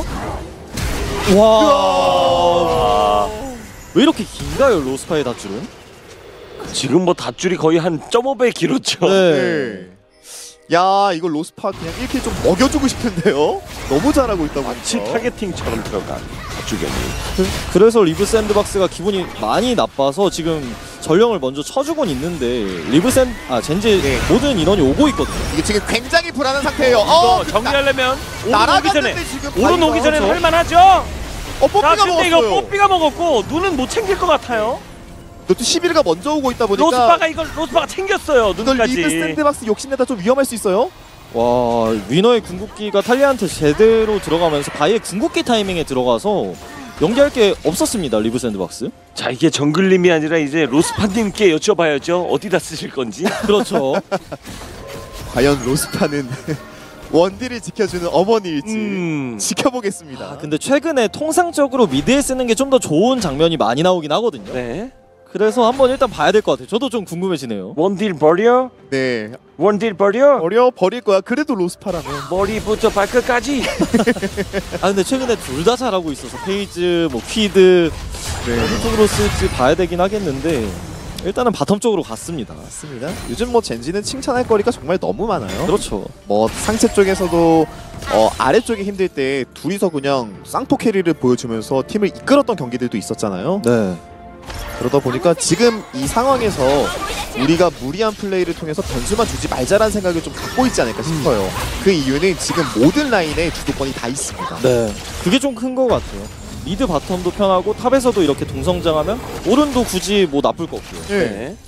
와, 왜 이렇게 긴가요 로스파의 닷줄은? 지금 뭐 닷줄이 거의 한 점 오 배 길었죠. 네. 야 이거 로스파 그냥 일 킬 좀 먹여주고 싶은데요? 너무 잘하고 있다고 마치 하니까. 타겟팅처럼 들어간 닷줄견이. 그래서 리브 샌드박스가 기분이 많이 나빠서 지금 전령을 먼저 쳐주곤 있는데 리브 샌, 아 젠지 네. 모든 인원이 오고 있거든요. 이게 지금 굉장히 불안한 상태예요. 이거 어, 정리하려면 오른 오기 전에 날아갔는데 지금 오른 오기 바위가- 전에는 할만하죠. 어 뽀삐가 자, 근데 이거 먹었어요. 뽀삐가 먹었고 눈은 못 챙길 것 같아요. 또 십일가 먼저 오고 있다 보니까 로스파가 이걸 로스파가 챙겼어요. 이걸 눈까지. 리브 샌드박스 욕심내다 좀 위험할 수 있어요. 와, 위너의 궁극기가 탈리아한테 제대로 들어가면서 바이의 궁극기 타이밍에 들어가서 연기할 게 없었습니다 리브 샌드박스. 자, 이게 정글님이 아니라 이제 로스파님께 여쭤봐야죠. 어디다 쓰실 건지. 그렇죠. 과연 로스파는 원딜을 지켜주는 어머니일지 음. 지켜보겠습니다. 아, 근데 최근에 통상적으로 미드에 쓰는 게 좀 더 좋은 장면이 많이 나오긴 하거든요. 네. 그래서 한번 일단 봐야 될 것 같아요. 저도 좀 궁금해지네요. 원딜 버려? 네, 원딜 버려? 어려 버릴 거야. 그래도 로스파라면. 머리부터 발끝까지. 아 근데 최근에 둘 다 잘하고 있어서 페이즈, 뭐 퀴드 네, 어느 쪽으로 쓸지 봐야 되긴 하겠는데 일단은 바텀 쪽으로 갔습니다. 맞습니다. 요즘 뭐 젠지는 칭찬할 거리가 정말 너무 많아요. 그렇죠. 뭐 상체 쪽에서도 어, 아래쪽이 힘들 때 둘이서 그냥 쌍포 캐리를 보여주면서 팀을 이끌었던 경기들도 있었잖아요. 네. 그러다 보니까 지금 이 상황에서 우리가 무리한 플레이를 통해서 변수만 주지 말자라는 생각을 좀 갖고 있지 않을까 싶어요. 그 이유는 지금 모든 라인에 주도권이 다 있습니다. 네. 그게 좀 큰 것 같아요. 미드 바텀도 편하고 탑에서도 이렇게 동성장하면 오른도 굳이 뭐 나쁠 거 없고요. 네.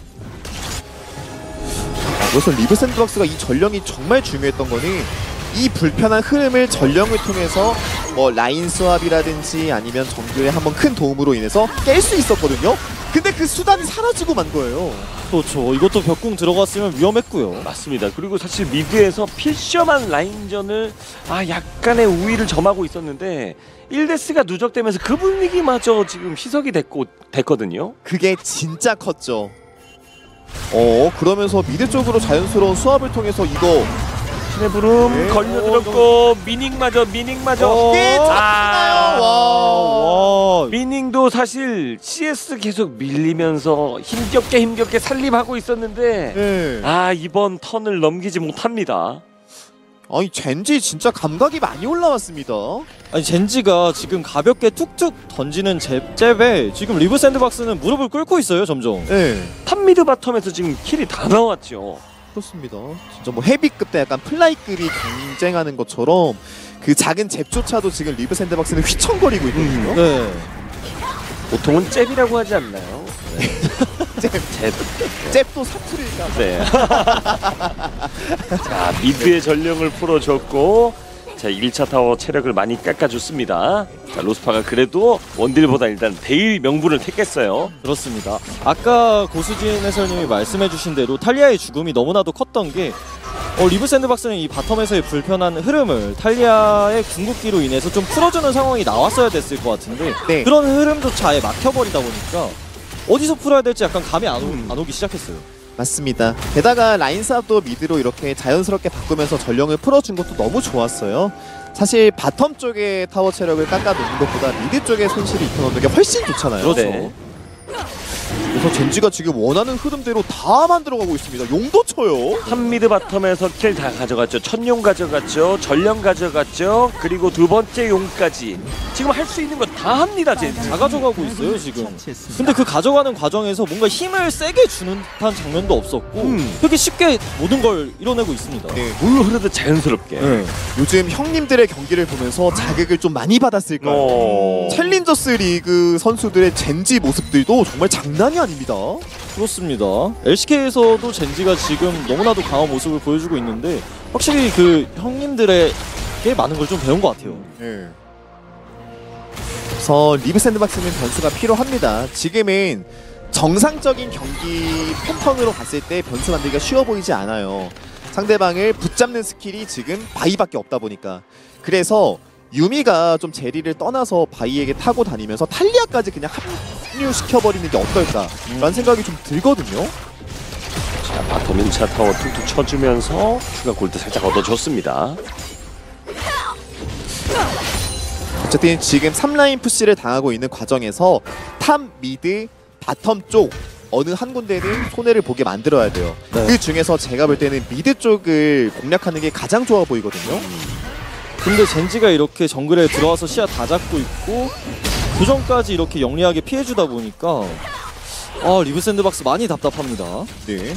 그래서 리브 샌드박스가 이 전령이 정말 중요했던 거는 이 불편한 흐름을 전령을 통해서 뭐 라인 스왑이라든지 아니면 정글에 한번 큰 도움으로 인해서 깰 수 있었거든요. 근데 그 수단이 사라지고 만 거예요. 그렇죠. 이것도 벽궁 들어갔으면 위험했고요. 맞습니다. 그리고 사실 미드에서 필셔만 라인전을 아 약간의 우위를 점하고 있었는데 일데스가 누적되면서 그 분위기마저 지금 희석이 됐고 됐거든요. 그게 진짜 컸죠. 어 그러면서 미드 쪽으로 자연스러운 수합을 통해서 이거 신의 부름 네. 걸려들었고 미닝마저 미닝마저 어. 이게 잡히나요? 와. 와. 미닝도 사실 씨에스 계속 밀리면서 힘겹게 힘겹게 살림하고 있었는데 네. 아 이번 턴을 넘기지 못합니다. 아니 젠지 진짜 감각이 많이 올라왔습니다. 아니 젠지가 지금 가볍게 툭툭 던지는 잽, 잽에 지금 리브 샌드박스는 무릎을 꿇고 있어요 점점. 네. 탑미드 바텀에서 지금 킬이 다 나왔죠. 그렇습니다. 진짜 뭐 헤비급 때 약간 플라이급이 경쟁하는 것처럼 그 작은 잽조차도 지금 리브 샌드박스는 휘청거리고 있거든요. 네. 보통은 잽이라고 하지 않나요? 잽. 잽. 잽도 사투리가. 네. 자 미드의 전령을 풀어줬고 자 일 차 타워 체력을 많이 깎아줬습니다. 자 로스파가 그래도 원딜보다 일단 대일 명분을 택했어요. 그렇습니다. 아까 고수진 해설님이 말씀해주신 대로 탈리아의 죽음이 너무나도 컸던 게 어, 리브 샌드박스는 이 바텀에서의 불편한 흐름을 탈리아의 궁극기로 인해서 좀 풀어주는 상황이 나왔어야 됐을 것 같은데 네. 그런 흐름조차 아예 막혀버리다 보니까 어디서 풀어야 될지 약간 감이 안, 오, 음. 안 오기 시작했어요. 맞습니다. 게다가 라인 싸움도 미드로 이렇게 자연스럽게 바꾸면서 전령을 풀어준 것도 너무 좋았어요. 사실 바텀 쪽에 타워 체력을 깎아놓는 것보다 미드 쪽에 손실을 입혀놓는 게 훨씬 좋잖아요. 그렇죠. 네. 그래서 젠지가 지금 원하는 흐름대로 다 만들어가고 있습니다. 용도 쳐요. 한 미드 바텀에서 킬 다 가져갔죠. 첫용 가져갔죠. 전령 가져갔죠. 그리고 두 번째 용까지 지금 할 수 있는 거 다 합니다. 젠지. 다 가져가고 있어요 지금. 근데 그 가져가는 과정에서 뭔가 힘을 세게 주는 듯한 장면도 없었고 음. 되게 쉽게 모든 걸 이뤄내고 있습니다. 네. 물 흐르듯 자연스럽게. 네. 요즘 형님들의 경기를 보면서 자극을 좀 많이 받았을 거예요. 어... 챌린저스 리그 선수들의 젠지 모습들도 정말 장난이 아닙니다. 그렇습니다. 엘씨케이에서도 젠지가 지금 너무나도 강한 모습을 보여주고 있는데 확실히 그 형님들에게 많은 걸 좀 배운 것 같아요. 네. 그래서 리브 샌드박스는 변수가 필요합니다. 지금은 정상적인 경기 패턴으로 갔을 때 변수 만들기가 쉬워 보이지 않아요. 상대방을 붙잡는 스킬이 지금 바이밖에 없다 보니까. 그래서 유미가 좀 제리를 떠나서 바이에게 타고 다니면서 탈리아까지 그냥 합류시켜버리는 게 어떨까 라는 생각이 좀 들거든요. 자, 바텀 일 차 타워 툭툭 쳐주면서 추가 골드 살짝 얻어줬습니다. 어쨌든 지금 삼 라인 푸시를 당하고 있는 과정에서 탑, 미드, 바텀 쪽 어느 한 군데는 손해를 보게 만들어야 돼요. 네. 그 중에서 제가 볼 때는 미드 쪽을 공략하는 게 가장 좋아 보이거든요. 근데 젠지가 이렇게 정글에 들어와서 시야 다 잡고 있고 교전까지 이렇게 영리하게 피해주다 보니까 아 리브 샌드박스 많이 답답합니다. 네.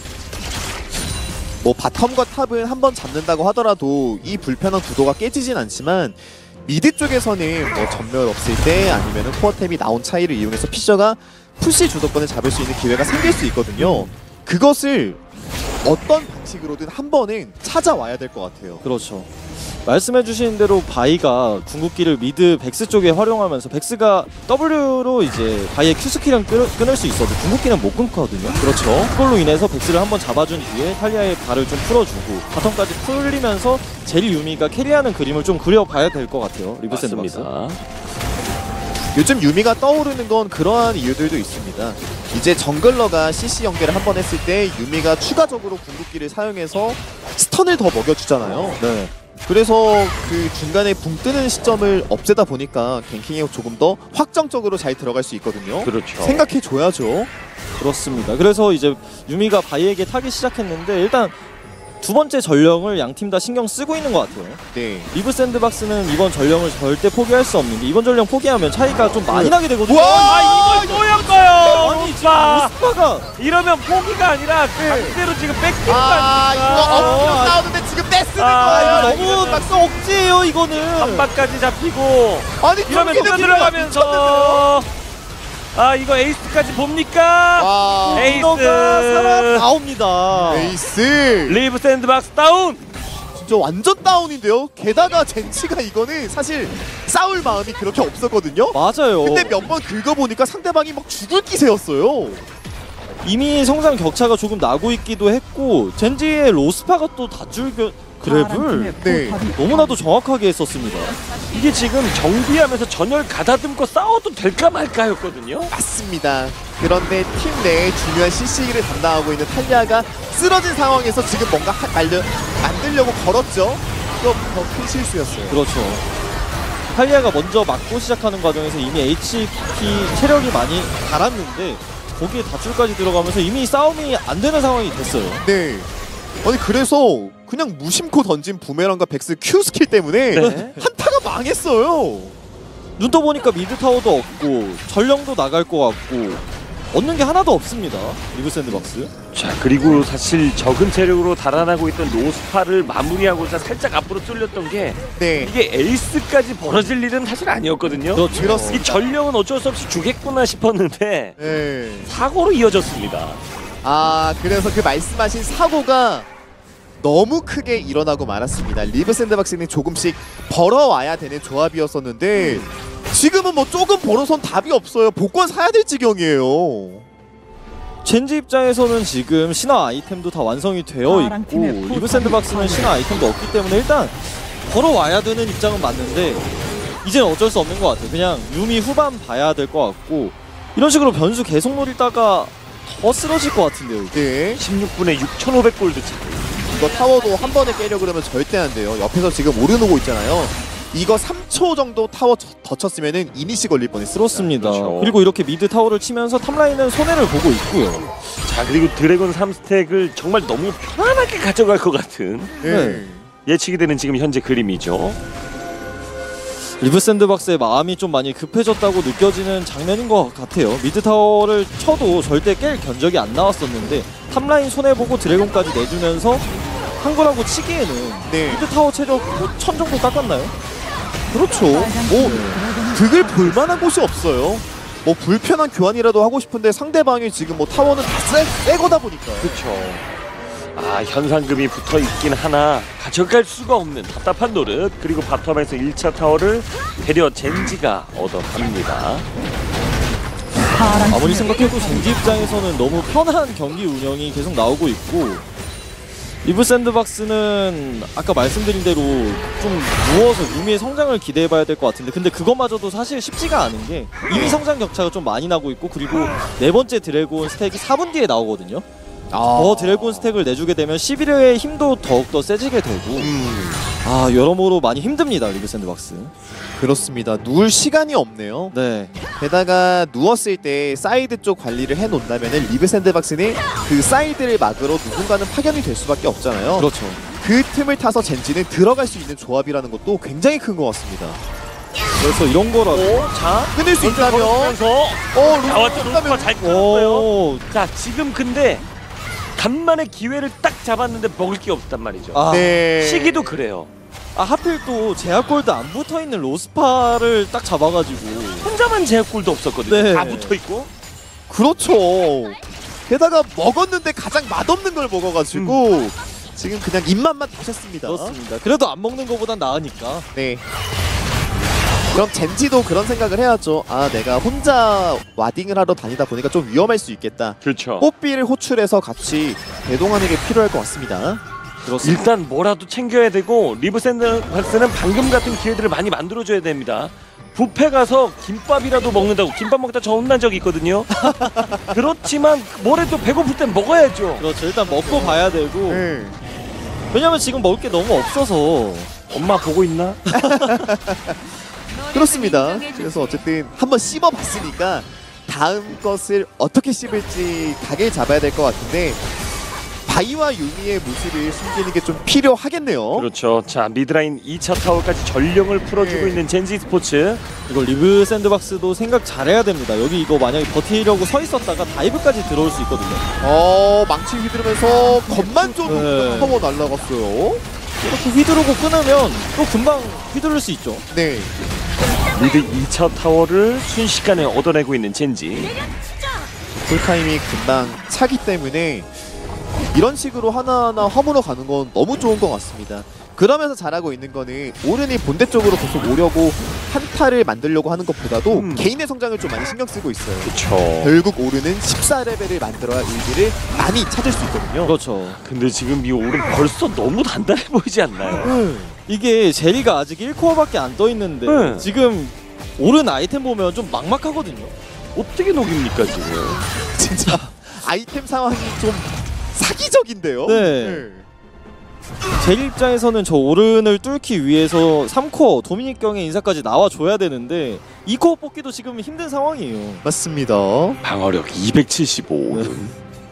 뭐 바텀과 탑은 한번 잡는다고 하더라도 이 불편한 구도가 깨지진 않지만 미드 쪽에서는 뭐 전멸 없을 때 아니면 코어템이 나온 차이를 이용해서 피셔가 푸시 주도권을 잡을 수 있는 기회가 생길 수 있거든요. 그것을 어떤 방식으로든 한 번은 찾아와야 될 것 같아요. 그렇죠. 말씀해주신 대로 바이가 궁극기를 미드 백스 쪽에 활용하면서 백스가 W로 이제 바이의 Q스킬은 끊을, 끊을 수 있어도 궁극기는 못 끊거든요. 그렇죠. 그걸로 인해서 백스를 한번 잡아준 뒤에 탈리아의 발을 좀 풀어주고 바텀까지 풀리면서 제리 유미가 캐리하는 그림을 좀 그려봐야 될 것 같아요. 리브 샌드박스. 요즘 유미가 떠오르는 건 그러한 이유들도 있습니다. 이제 정글러가 씨씨 연계를 한 번 했을 때 유미가 추가적으로 궁극기를 사용해서 스턴을 더 먹여주잖아요. 네. 그래서 그 중간에 붕 뜨는 시점을 없애다 보니까 갱킹에 조금 더 확정적으로 잘 들어갈 수 있거든요. 그렇죠. 생각해줘야죠. 그렇습니다. 그래서 이제 유미가 바이에게 타기 시작했는데 일단 두 번째 전령을 양 팀 다 신경 쓰고 있는 것 같아요. 네. 리브 샌드박스는 이번 전령을 절대 포기할 수 없는 게 이번 전령 포기하면 차이가 좀 많이 나게 되거든요. 와! 아 이걸 또 였어요. 아니 오빠. 스파가 이러면 포기가 아니라 강제로 지금 뺏기는 거 아 아닙니까? 이거 업로 아, 나오는데 지금 떼쓰는 아, 거예요. 이거 너무 박스 억지예요 이거는. 한 방까지 잡히고 아니 이러면 쫓기는 또 길을 들어가면서 아 이거 에이스까지 봅니까? 와. 에이스 이너가 살아 나옵니다. 에이스. 리브 샌드박스 다운. 진짜 완전 다운인데요. 게다가 젠치가 이거는 사실 싸울 마음이 그렇게 없었거든요. 맞아요. 근데 몇 번 긁어보니까 상대방이 막 죽을 기세였어요. 이미 성장 격차가 조금 나고 있기도 했고 젠지의 로스파가 또 다줄 그랩을 네. 너무나도 정확하게 했었습니다. 이게 지금 정비하면서 전열 가다듬고 싸워도 될까 말까였거든요. 맞습니다. 그런데 팀 내에 중요한 씨씨를 담당하고 있는 탈리아가 쓰러진 상황에서 지금 뭔가 하, 말려, 만들려고 걸었죠. 이거 더 큰 실수였어요. 그렇죠. 탈리아가 먼저 막고 시작하는 과정에서 이미 에이치피 체력이 많이 달았는데 거기에 다출까지 들어가면서 이미 싸움이 안 되는 상황이 됐어요. 네. 아니 그래서 그냥 무심코 던진 부메랑과 백스 Q 스킬 때문에 네. 한타가 망했어요. 눈 떠보니까 미드 타워도 없고 전령도 나갈 것 같고 얻는 게 하나도 없습니다. 리브 샌드박스. 자 그리고 사실 적은 체력으로 달아나고 있던 노스파를 마무리하고자 살짝 앞으로 뚫렸던 게 네. 이게 에이스까지 벌어질 일은 사실 아니었거든요. 그렇죠. 그렇습니다. 이 전령은 어쩔 수 없이 주겠구나 싶었는데 네. 사고로 이어졌습니다. 아 그래서 그 말씀하신 사고가 너무 크게 일어나고 말았습니다. 리브 샌드박스는 조금씩 벌어와야 되는 조합이었었는데 지금은 뭐 조금 벌어선 답이 없어요. 복권 사야 될 지경이에요. 젠지 입장에서는 지금 신화 아이템도 다 완성이 되어 있고 리브 샌드박스는 신화 아이템도 없기 때문에 일단 걸어와야 되는 입장은 맞는데 이제는 어쩔 수 없는 것 같아요. 그냥 유미 후반 봐야 될 것 같고 이런 식으로 변수 계속 노리다가 더 쓰러질 것 같은데요. 이게. 네. 십육 분에 육천오백 골드 차. 이거 타워도 한 번에 깨려 그러면 절대 안 돼요. 옆에서 지금 오른 오고 있잖아요. 이거 삼 초 정도 타워 더 쳤으면은 이니시 걸릴 뻔했습니다. 그렇습니다. 그렇죠. 그리고 이렇게 미드 타워를 치면서 탑라인은 손해를 보고 있고요. 자, 그리고 드래곤 삼 스택을 정말 너무 편안하게 가져갈 것 같은 네. 예측이 되는 지금 현재 그림이죠. 리브 샌드박스의 마음이 좀 많이 급해졌다고 느껴지는 장면인 것 같아요. 미드 타워를 쳐도 절대 깰 견적이 안 나왔었는데 탑라인 손해보고 드래곤까지 내주면서 한 거라고 치기에는 네. 미드 타워 체력 뭐 천 정도 깎았나요? 그렇죠. 뭐 득을 볼 만한 곳이 없어요. 뭐 불편한 교환이라도 하고 싶은데 상대방이 지금 뭐 타워는 다 새, 새 거다 보니까. 그렇죠. 아, 현상금이 붙어 있긴 하나 가져갈 수가 없는 답답한 노릇. 그리고 바텀에서 일 차 타워를 데려 젠지가 얻어갑니다. 아무리 생각해도 젠지 입장에서는 너무 편한 경기 운영이 계속 나오고 있고, 리브 샌드박스는 아까 말씀드린 대로 좀 누워서 유미의 성장을 기대해봐야 될 것 같은데, 근데 그것마저도 사실 쉽지가 않은 게 이미 성장 격차가 좀 많이 나고 있고, 그리고 네 번째 드래곤 스택이 사 분 뒤에 나오거든요. 아. 더 드래곤 스택을 내주게 되면 십일 회의 힘도 더욱더 세지게 되고, 음. 아 여러모로 많이 힘듭니다, 리브 샌드박스. 그렇습니다. 누울 시간이 없네요. 네. 게다가 누웠을 때 사이드 쪽 관리를 해놓는다면 리브 샌드박스는 그 사이드를 막으로 누군가는 파견이 될 수밖에 없잖아요. 그렇죠. 그 틈을 타서 젠지는 들어갈 수 있는 조합이라는 것도 굉장히 큰 것 같습니다. 그래서 이런 거라도. 오, 자, 끊을 수 있다면 걸으면서 어 나왔죠. 루프가 잘 끊었어요. 오. 자, 지금 근데 간만에 기회를 딱 잡았는데 먹을 게 없단 말이죠. 아. 네. 시기도 그래요. 아 하필 또 제약골드 안 붙어있는 로스파를 딱 잡아가지고. 혼자만 제약골도 없었거든요. 네. 다 붙어있고. 그렇죠. 게다가 먹었는데 가장 맛없는 걸 먹어가지고 음. 지금 그냥 입맛만 다셨습니다. 그렇습니다. 그래도 안 먹는 것보단 나으니까. 네. 그럼 젠지도 그런 생각을 해야죠. 아, 내가 혼자 와딩을 하러 다니다 보니까 좀 위험할 수 있겠다. 그렇죠. 뽀삐를 호출해서 같이 대동하는 게 필요할 것 같습니다. 그렇습니다. 일단 뭐라도 챙겨야 되고, 리브 샌드박스는 방금 같은 기회들을 많이 만들어줘야 됩니다. 뷔페 가서 김밥이라도 먹는다고 김밥 먹다 저 혼난 적이 있거든요. 그렇지만 뭐래도 배고플 땐 먹어야죠. 그렇죠. 일단 먹고 봐야 되고. 네. 왜냐면 지금 먹을 게 너무 없어서. 엄마 보고 있나? 그렇습니다. 그래서 어쨌든 한번 씹어봤으니까 다음 것을 어떻게 씹을지 각을 잡아야 될 것 같은데, 바이와 유미의 모습을 숨기는 게 좀 필요하겠네요. 그렇죠. 자, 미드라인 이 차 타워까지 전령을 풀어주고 네. 있는 젠지 스포츠. 이거 리브 샌드박스도 생각 잘해야 됩니다. 여기 이거 만약에 버티려고 서 있었다가 다이브까지 들어올 수 있거든요. 어, 망치 휘두르면서 겉만 좀 네. 한번 날라갔어요. 이렇게 휘두르고 끊으면 또 금방 휘두를 수 있죠. 네. 미드 이 차 타워를 순식간에 얻어내고 있는 젠지. 풀타임이 금방 차기 때문에 이런 식으로 하나하나 허물어 가는 건 너무 좋은 것 같습니다. 그러면서 잘하고 있는 거는 오른이 본대 쪽으로 계속 오려고 한타를 만들려고 하는 것보다도 음. 개인의 성장을 좀 많이 신경 쓰고 있어요. 그렇죠. 결국 오른은 십사 레벨을 만들어야 의지를 많이 찾을 수 있거든요. 그렇죠. 근데 지금 이 오른 벌써 너무 단단해 보이지 않나요? 음. 이게 제리가 아직 일 코어밖에 안 떠 있는데 네. 지금 오른 아이템 보면 좀 막막하거든요. 어떻게 녹입니까 지금? 진짜 아이템 상황이 좀 사기적인데요. 네. 제리 입장에서는 저 오른을 뚫기 위해서 삼 코어 도미닉 경의 인사까지 나와줘야 되는데 이 코어 뽑기도 지금 힘든 상황이에요. 맞습니다. 방어력 이백칠십오 오른.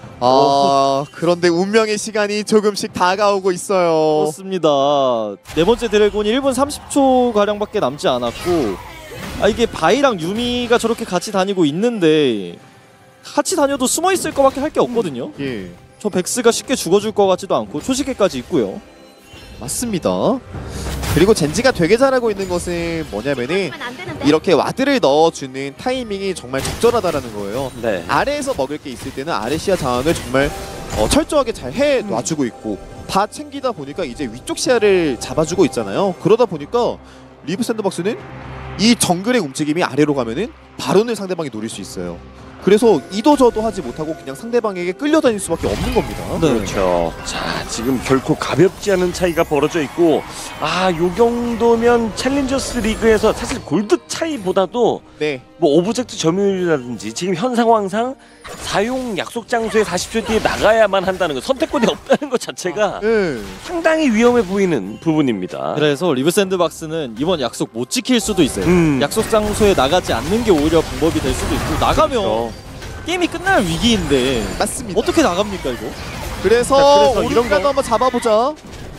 아, 그런데 운명의 시간이 조금씩 다가오고 있어요. 그렇습니다. 네 번째 드래곤이 일 분 삼십 초 가량밖에 남지 않았고, 아 이게 바이랑 유미가 저렇게 같이 다니고 있는데 같이 다녀도 숨어 있을 거밖에 할 게 없거든요. 예. 저 백스가 쉽게 죽어줄 것 같지도 않고 초시계까지 있고요. 맞습니다. 그리고 젠지가 되게 잘하고 있는 것은 뭐냐면은 이렇게 와드를 넣어주는 타이밍이 정말 적절하다라는 거예요. 네. 아래에서 먹을 게 있을 때는 아래 시야 장악을 정말 어, 철저하게 잘 해 놔주고 있고, 다 챙기다 보니까 이제 위쪽 시야를 잡아주고 있잖아요. 그러다 보니까 리브 샌드박스는 이 정글의 움직임이 아래로 가면은 바론을 상대방이 노릴 수 있어요. 그래서 이도저도 하지 못하고 그냥 상대방에게 끌려다닐 수밖에 없는 겁니다. 네. 그렇죠. 자, 지금 결코 가볍지 않은 차이가 벌어져 있고, 아, 요 정도면 챌린저스 리그에서 사실 골드 차이보다도 네. 뭐 오브젝트 점유율이라든지 지금 현 상황상 사용 약속 장소에 사십 초 뒤에 나가야만 한다는 거, 선택권이 없다는 것 자체가 네. 상당히 위험해 보이는 부분입니다. 그래서 리브 샌드박스는 이번 약속 못 지킬 수도 있어요. 음. 약속 장소에 나가지 않는 게 오히려 방법이 될 수도 있고, 나가면 그렇죠. 게임이 끝날 위기인데 맞습니다. 어떻게 나갑니까 이거? 그래서, 자, 그래서 이런 오른이라도 거- 한번 잡아보자.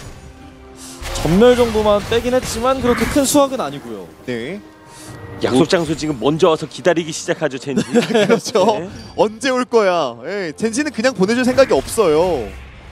전멸 정도만 빼긴 했지만 그렇게 큰 수확은 아니고요. 네. 약속 장소 지금 먼저 와서 기다리기 시작하죠, 젠지. 그렇죠. 네. 언제 올 거야? 예, 젠지는 그냥 보내줄 생각이 없어요.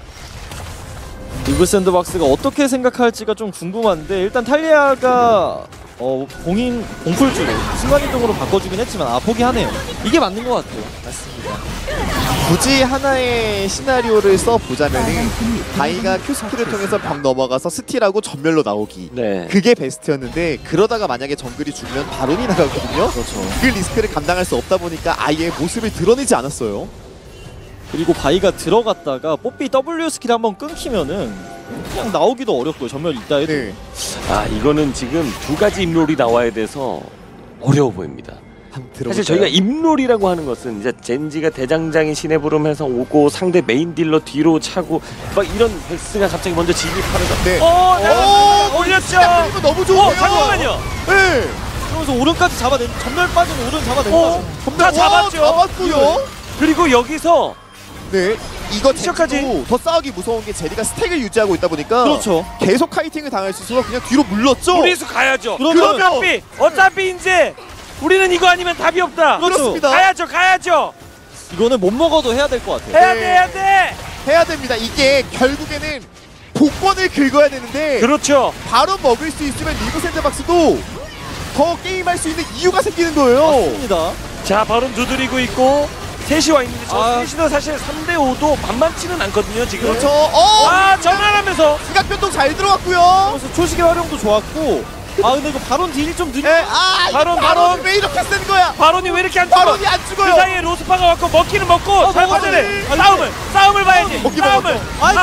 리브 샌드박스가 어떻게 생각할지가 좀 궁금한데, 일단 탈리아가 어, 봉인 봉풀주로 순간이동으로 바꿔주긴 했지만 아 포기하네요. 이게 맞는 것 같아요. 맞습니다. 굳이 하나의 시나리오를 써보자면은 바이가 큐스킬을 통해서 벽 넘어가서 스틸하고 전멸로 나오기, 네. 그게 베스트였는데, 그러다가 만약에 정글이 죽으면 바론이 나가거든요. 그렇죠. 그 리스크를 감당할 수 없다 보니까 아예 모습을 드러내지 않았어요. 그리고 바이가 들어갔다가 뽀삐 W 스킬 한번 끊기면은 그냥 나오기도 어렵고요. 전멸 있다 해도. 네. 아, 이거는 지금 두 가지 입롤이 나와야 돼서 어려워 보입니다. 한번 들어볼까요? 사실 저희가 입롤이라고 하는 것은 이제 젠지가 대장장이 신의 부름해서 오고 상대 메인 딜러 뒤로 차고 막 이런 베스가 갑자기 먼저 진입하면서 네. 어, 오, 나 올렸죠. 이거 너무 좋아요. 어, 잠깐만요. 네. 그러면서 오른까지 잡아낸, 전멸 빠진 오른 잡아낸 어, 거죠. 다 잡았죠. 잡았고요. 그리고 여기서 네. 이거 시작까지. 젠지도 더 싸우기 무서운 게 제리가 스택을 유지하고 있다 보니까 그렇죠. 계속 카이팅을 당할 수 있어서 그냥 뒤로 물렀죠. 우리수 가야죠. 그러면- 어차피 어차피 이제 우리는 이거 아니면 답이 없다. 그렇죠. 그렇습니다. 가야죠, 가야죠. 이거는 못 먹어도 해야 될 것 같아요. 해야 네. 돼, 해야 돼. 해야 됩니다. 이게 결국에는 복권을 긁어야 되는데 그렇죠. 바로 먹을 수 있으면 리브 샌드박스도 더 게임할 수 있는 이유가 생기는 거예요. 맞습니다. 자, 바로 두드리고 있고 셋이 와 있는데 저 아. 셋이도 사실 삼 대 오도 만만치는 않거든요, 지금. 그렇죠. 어! 아, 전환하면서 시각변동 잘 들어갔고요. 그래서 초식의 활용도 좋았고, 아 근데 이거 바론 딜이 좀 느리. 예, 아, 바론, 바론, 바론. 바론 왜 이렇게 센 거야? 바론이 왜 이렇게 안 죽어? 바론이 안 그 죽어요. 사이에 로스파가 왔고 먹기는 먹고 잘 먹었네. 받으래. 아니, 싸움을 싸움을 봐야지. 먹기 싸움을. 먹었어. 아이고,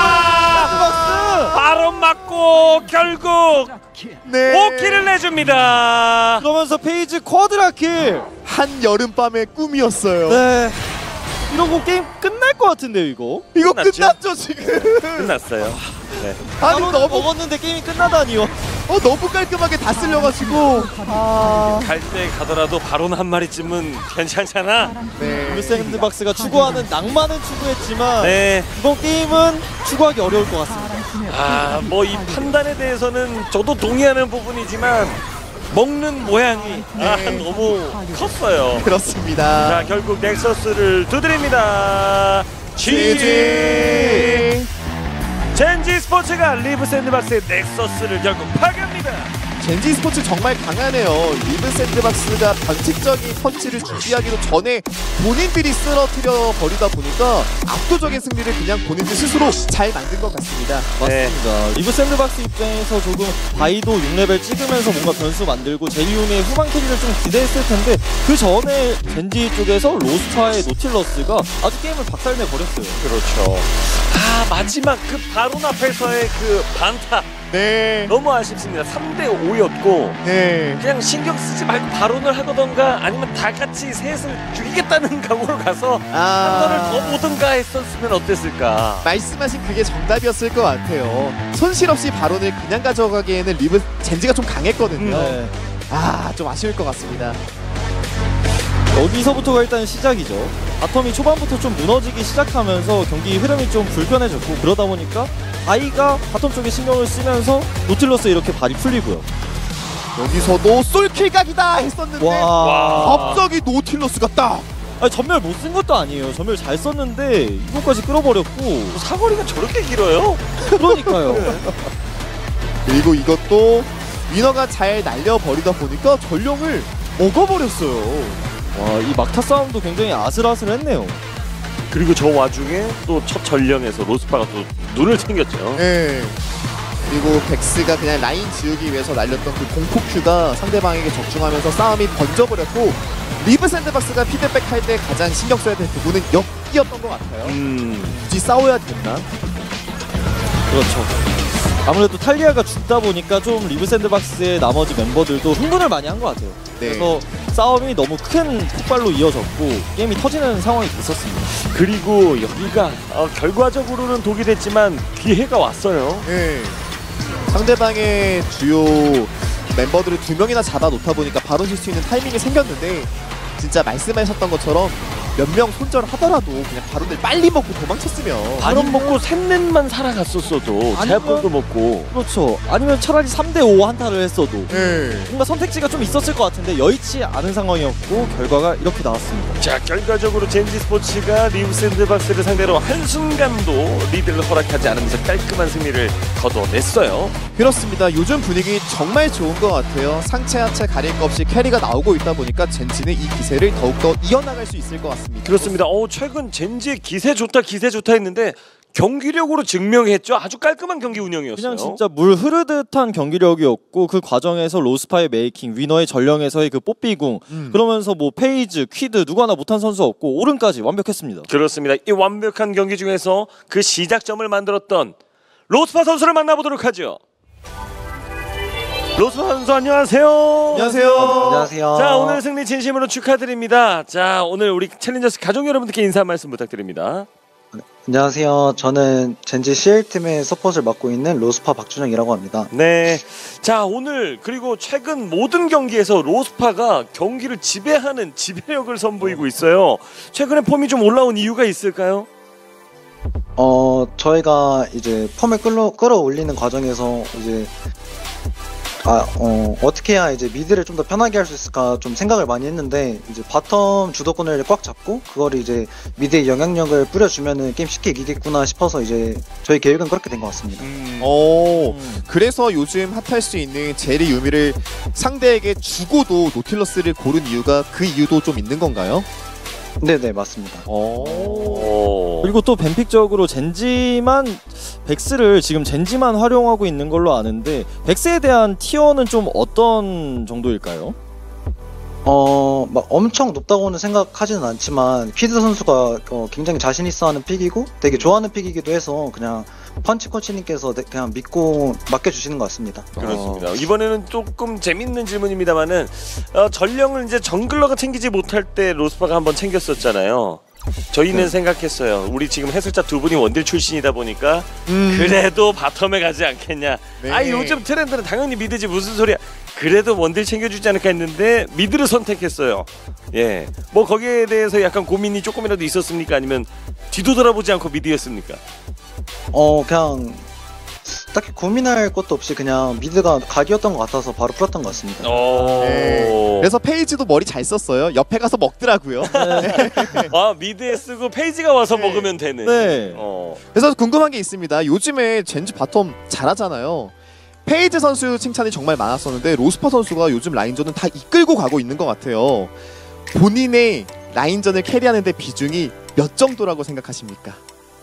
아, 샌드박스. 바론 맞고 결국 네. 오 킬을 내줍니다. 그러면서 페이지 쿼드라킬. 한 여름밤의 꿈이었어요. 네. 이러고 게임 끝날 것 같은데요 이거. 이거 끝났죠? 끝났죠 지금. 끝났어요. 네. 아니 바론을 너무 먹었는데 게임이 끝나다니요. 어 너무 깔끔하게 다 쓸려가지고. 아. 갈 때 가더라도 바론 한 마리쯤은 괜찮잖아. 네. 리브 샌드박스가 추구하는 낭만은 추구했지만 네. 이번 게임은 추구하기 어려울 것 같습니다. 아, 뭐 이 판단에 대해서는 저도 동의하는 부분이지만 먹는 모양이 아, 네. 너무 컸어요. 그렇습니다. 자, 결국 넥서스를 두드립니다. 지지. 지지. 젠지 스포츠가 리브 샌드박스의 넥서스를 결국 파괴합니다. 젠지 스포츠 정말 강하네요. 리브 샌드박스가 변칙적인 펀치를 준비하기도 전에 본인들이 쓰러뜨려 버리다 보니까 압도적인 승리를 그냥 본인들 스스로 잘 만든 것 같습니다. 네. 맞습니다. 리브 샌드박스 입장에서 조금 바이도 육 레벨 찍으면서 뭔가 변수 만들고 제리움의 후반 캐리를 좀 기대했을 텐데, 그 전에 젠지 쪽에서 로스타의 노틸러스가 아주 게임을 박살내 버렸어요. 그렇죠. 아, 마지막 그 바론 앞에서의 그 반타 네. 너무 아쉽습니다. 삼 대 오였고 네. 그냥 신경 쓰지 말고 바론을 하던가 아니면 다 같이 셋을 죽이겠다는 각오로 가서 한 번을 아. 더 보든가 했었으면 어땠을까. 말씀하신 그게 정답이었을 것 같아요. 손실 없이 바론을 그냥 가져가기에는 리브 젠지가 좀 강했거든요. 네. 아, 좀 아쉬울 것 같습니다. 여기서부터가 일단 시작이죠. 바텀이 초반부터 좀 무너지기 시작하면서 경기 흐름이 좀 불편해졌고, 그러다 보니까 바이가 바텀 쪽에 신경을 쓰면서 노틸러스 이렇게 발이 풀리고요. 여기서도 솔킬 각이다 했었는데 와. 와. 갑자기 노틸러스가 딱. 아니, 전멸 못 쓴 것도 아니에요. 전멸 잘 썼는데 이거까지 끌어버렸고. 사거리가 저렇게 길어요? 그러니까요. 그리고 이것도 위너가 잘 날려버리다 보니까 전령을 먹어버렸어요. 와, 이 막타 싸움도 굉장히 아슬아슬했네요. 그리고 저 와중에 또 첫 전령에서 로스파가 또 눈을 챙겼죠. 네. 그리고 백스가 그냥 라인 지우기 위해서 날렸던 그 공포 큐가 상대방에게 적중하면서 싸움이 번져버렸고 리브 샌드박스가 피드백 할 때 가장 신경 써야 될 부분은 역기였던 것 같아요. 음. 굳이 싸워야 됐나? 그렇죠. 아무래도 탈리아가 죽다 보니까 좀 리브 샌드박스의 나머지 멤버들도 흥분을 많이 한 것 같아요. 네. 그래서 싸움이 너무 큰 폭발로 이어졌고 게임이 터지는 상황이 됐었습니다. 그리고 여기가 어, 결과적으로는 독이 됐지만 기회가 왔어요. 네. 상대방의 주요 멤버들을 두 명이나 잡아 놓다 보니까 바로 질 수 있는 타이밍이 생겼는데 진짜 말씀하셨던 것처럼 몇 명 손절하더라도 그냥 바론을 빨리 먹고 도망쳤으면 바론 먹고 셋넷만 살아갔었어도 아니면- 제압권도 먹고. 그렇죠. 아니면 차라리 삼 대 오 한타를 했어도 네. 뭔가 선택지가 좀 있었을 것 같은데 여의치 않은 상황이었고 결과가 이렇게 나왔습니다. 자, 결과적으로 젠지 스포츠가 리브 샌드박스를 상대로 한순간도 리드를 허락하지 않으면서 깔끔한 승리를 거둬냈어요. 그렇습니다. 요즘 분위기 정말 좋은 것 같아요. 상체 하체 가릴 것 없이 캐리가 나오고 있다 보니까 젠지는 이 기세를 더욱더 이어나갈 수 있을 것 같습니다. 그렇습니다. 어, 최근 젠지의 기세 좋다 기세 좋다 했는데 경기력으로 증명했죠. 아주 깔끔한 경기 운영이었어요. 그냥 진짜 물 흐르듯한 경기력이었고 그 과정에서 로스파의 메이킹, 위너의 전령에서의 그 뽀삐궁 음. 그러면서 뭐 페이즈, 퀴드 누구 하나 못한 선수 없고 오른까지 완벽했습니다. 그렇습니다. 이 완벽한 경기 중에서 그 시작점을 만들었던 로스파 선수를 만나보도록 하죠. 로스파 선수 안녕하세요. 안녕하세요. 안녕하세요. 자, 오늘 승리 진심으로 축하드립니다. 자, 오늘 우리 챌린저스 가족 여러분들께 인사 한 말씀 부탁드립니다. 안녕하세요. 저는 젠지 씨엘팀의 서폿을 맡고 있는 로스파 박준영이라고 합니다. 네. 자, 오늘 그리고 최근 모든 경기에서 로스파가 경기를 지배하는 지배력을 선보이고 있어요. 최근에 폼이 좀 올라온 이유가 있을까요? 어, 저희가 이제 폼을 끌어, 끌어올리는 과정에서 이제 아, 어, 어떻게 해야 이제 미드를 좀 더 편하게 할 수 있을까 좀 생각을 많이 했는데 이제 바텀 주도권을 꽉 잡고 그거를 이제 미드에 영향력을 뿌려주면은 게임 쉽게 이기겠구나 싶어서 이제 저희 계획은 그렇게 된 것 같습니다. 음. 오, 그래서 요즘 핫할 수 있는 제리 유미를 상대에게 주고도 노틸러스를 고른 이유가 그 이유도 좀 있는 건가요? 네네 맞습니다. 오. 그리고 또 뱀픽적으로 젠지만 백스를 지금 젠지만 활용하고 있는 걸로 아는데 백스에 대한 티어는 좀 어떤 정도일까요? 어, 막 엄청 높다고는 생각하지는 않지만 퀴드 선수가 어, 굉장히 자신 있어 하는 픽이고 되게 좋아하는 픽이기도 해서 그냥 펀치코치님께서 그냥 믿고 맡겨주시는 것 같습니다. 그렇습니다. 이번에는 조금 재밌는 질문입니다만은 어, 전령을 이제 정글러가 챙기지 못할 때 로스파가 한번 챙겼었잖아요. 저희는 네. 생각했어요. 우리 지금 해설자 두 분이 원딜 출신이다 보니까 음. 그래도 바텀에 가지 않겠냐. 네. 아, 요즘 트렌드는 당연히 미드지 무슨 소리야. 그래도 원딜 챙겨주지 않을까 했는데 미드를 선택했어요. 예, 뭐 거기에 대해서 약간 고민이 조금이라도 있었습니까? 아니면 뒤도 돌아보지 않고 미드였습니까? 어, 그냥 딱히 고민할 것도 없이 그냥 미드가 각이었던 것 같아서 바로 풀었던 것 같습니다. 오. 네. 그래서 페이지도 머리 잘 썼어요. 옆에 가서 먹더라고요. 아, 미드에 쓰고 페이지가 와서 네. 먹으면 되는. 네. 어. 그래서 궁금한 게 있습니다. 요즘에 젠지 바텀 잘하잖아요. 페이지 선수 칭찬이 정말 많았었는데 로스파 선수가 요즘 라인전은 다 이끌고 가고 있는 것 같아요. 본인의 라인전을 캐리하는 데 비중이 몇 정도라고 생각하십니까?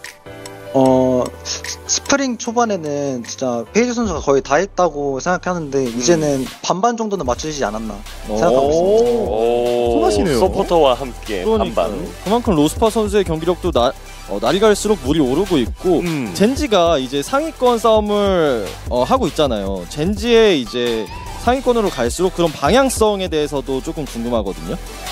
어, 스- 스프링 초반에는 진짜 페이지 선수가 거의 다 했다고 생각하는데 이제는 반반 정도는 맞추시지 않았나 생각하고 있습니다. 오. 손하시네요. 서포터와 함께 그러니까요. 반반. 그만큼 로스파 선수의 경기력도 나, 어, 날이 갈수록 물이 오르고 있고 음. 젠지가 이제 상위권 싸움을 어, 하고 있잖아요. 젠지의 이제 상위권으로 갈수록 그런 방향성에 대해서도 조금 궁금하거든요.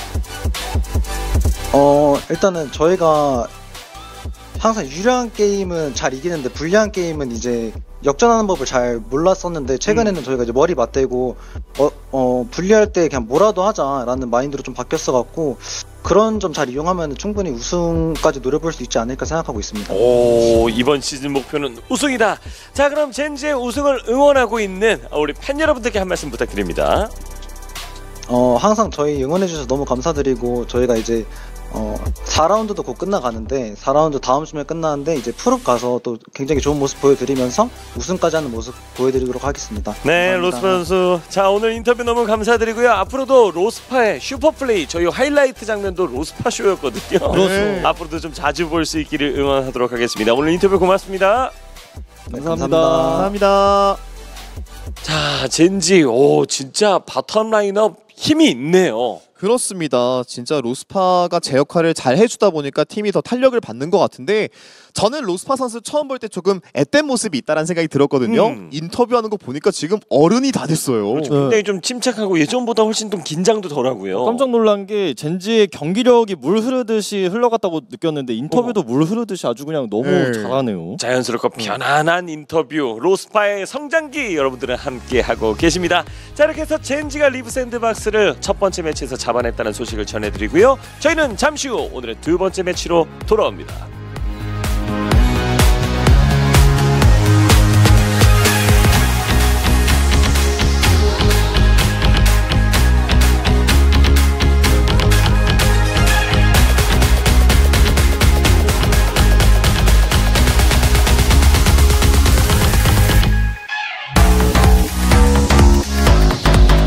어, 일단은 저희가 항상 유리한 게임은 잘 이기는데 불리한 게임은 이제 역전하는 법을 잘 몰랐었는데 최근에는 저희가 이제 머리 맞대고 어, 어 불리할 때 그냥 뭐라도 하자라는 마인드로 좀 바뀌었어갖고 그런 점 잘 이용하면 충분히 우승까지 노려볼 수 있지 않을까 생각하고 있습니다. 오, 이번 시즌 목표는 우승이다. 자, 그럼 젠지의 우승을 응원하고 있는 우리 팬 여러분들께 한 말씀 부탁드립니다. 어, 항상 저희 응원해주셔서 너무 감사드리고 저희가 이제 어, 사 라운드도 곧 끝나가는데 사 라운드 다음 주에 끝나는데 이제 프로 가서 또 굉장히 좋은 모습 보여드리면서 우승까지 하는 모습 보여드리도록 하겠습니다. 네, 감사합니다. 로스파 선수. 자, 오늘 인터뷰 너무 감사드리고요. 앞으로도 로스파의 슈퍼플레이, 저희 하이라이트 장면도 로스파 쇼였거든요. 그렇죠. 앞으로도 좀 자주 볼 수 있기를 응원하도록 하겠습니다. 오늘 인터뷰 고맙습니다. 네, 감사합니다. 감사합니다. 자, 젠지 오 진짜 바텀 라인업 힘이 있네요. 그렇습니다. 진짜 로스파가 제 역할을 잘 해주다 보니까 팀이 더 탄력을 받는 것 같은데 저는 로스파 선수 처음 볼 때 조금 앳된 모습이 있다는 생각이 들었거든요. 음. 인터뷰하는 거 보니까 지금 어른이 다 됐어요. 그렇죠. 굉장히 좀 침착하고 예전보다 훨씬 좀 긴장도 덜하고요. 깜짝 놀란 게 젠지의 경기력이 물 흐르듯이 흘러갔다고 느꼈는데 인터뷰도 물 흐르듯이 아주 그냥 너무 네. 잘하네요. 자연스럽고 편안한 인터뷰 로스파의 성장기 여러분들은 함께 하고 계십니다. 자, 이렇게 해서 젠지가 리브 샌드박스를 첫 번째 매치에서 잡아냈다는 소식을 전해드리고요. 저희는 잠시 후 오늘의 두 번째 매치로 돌아옵니다.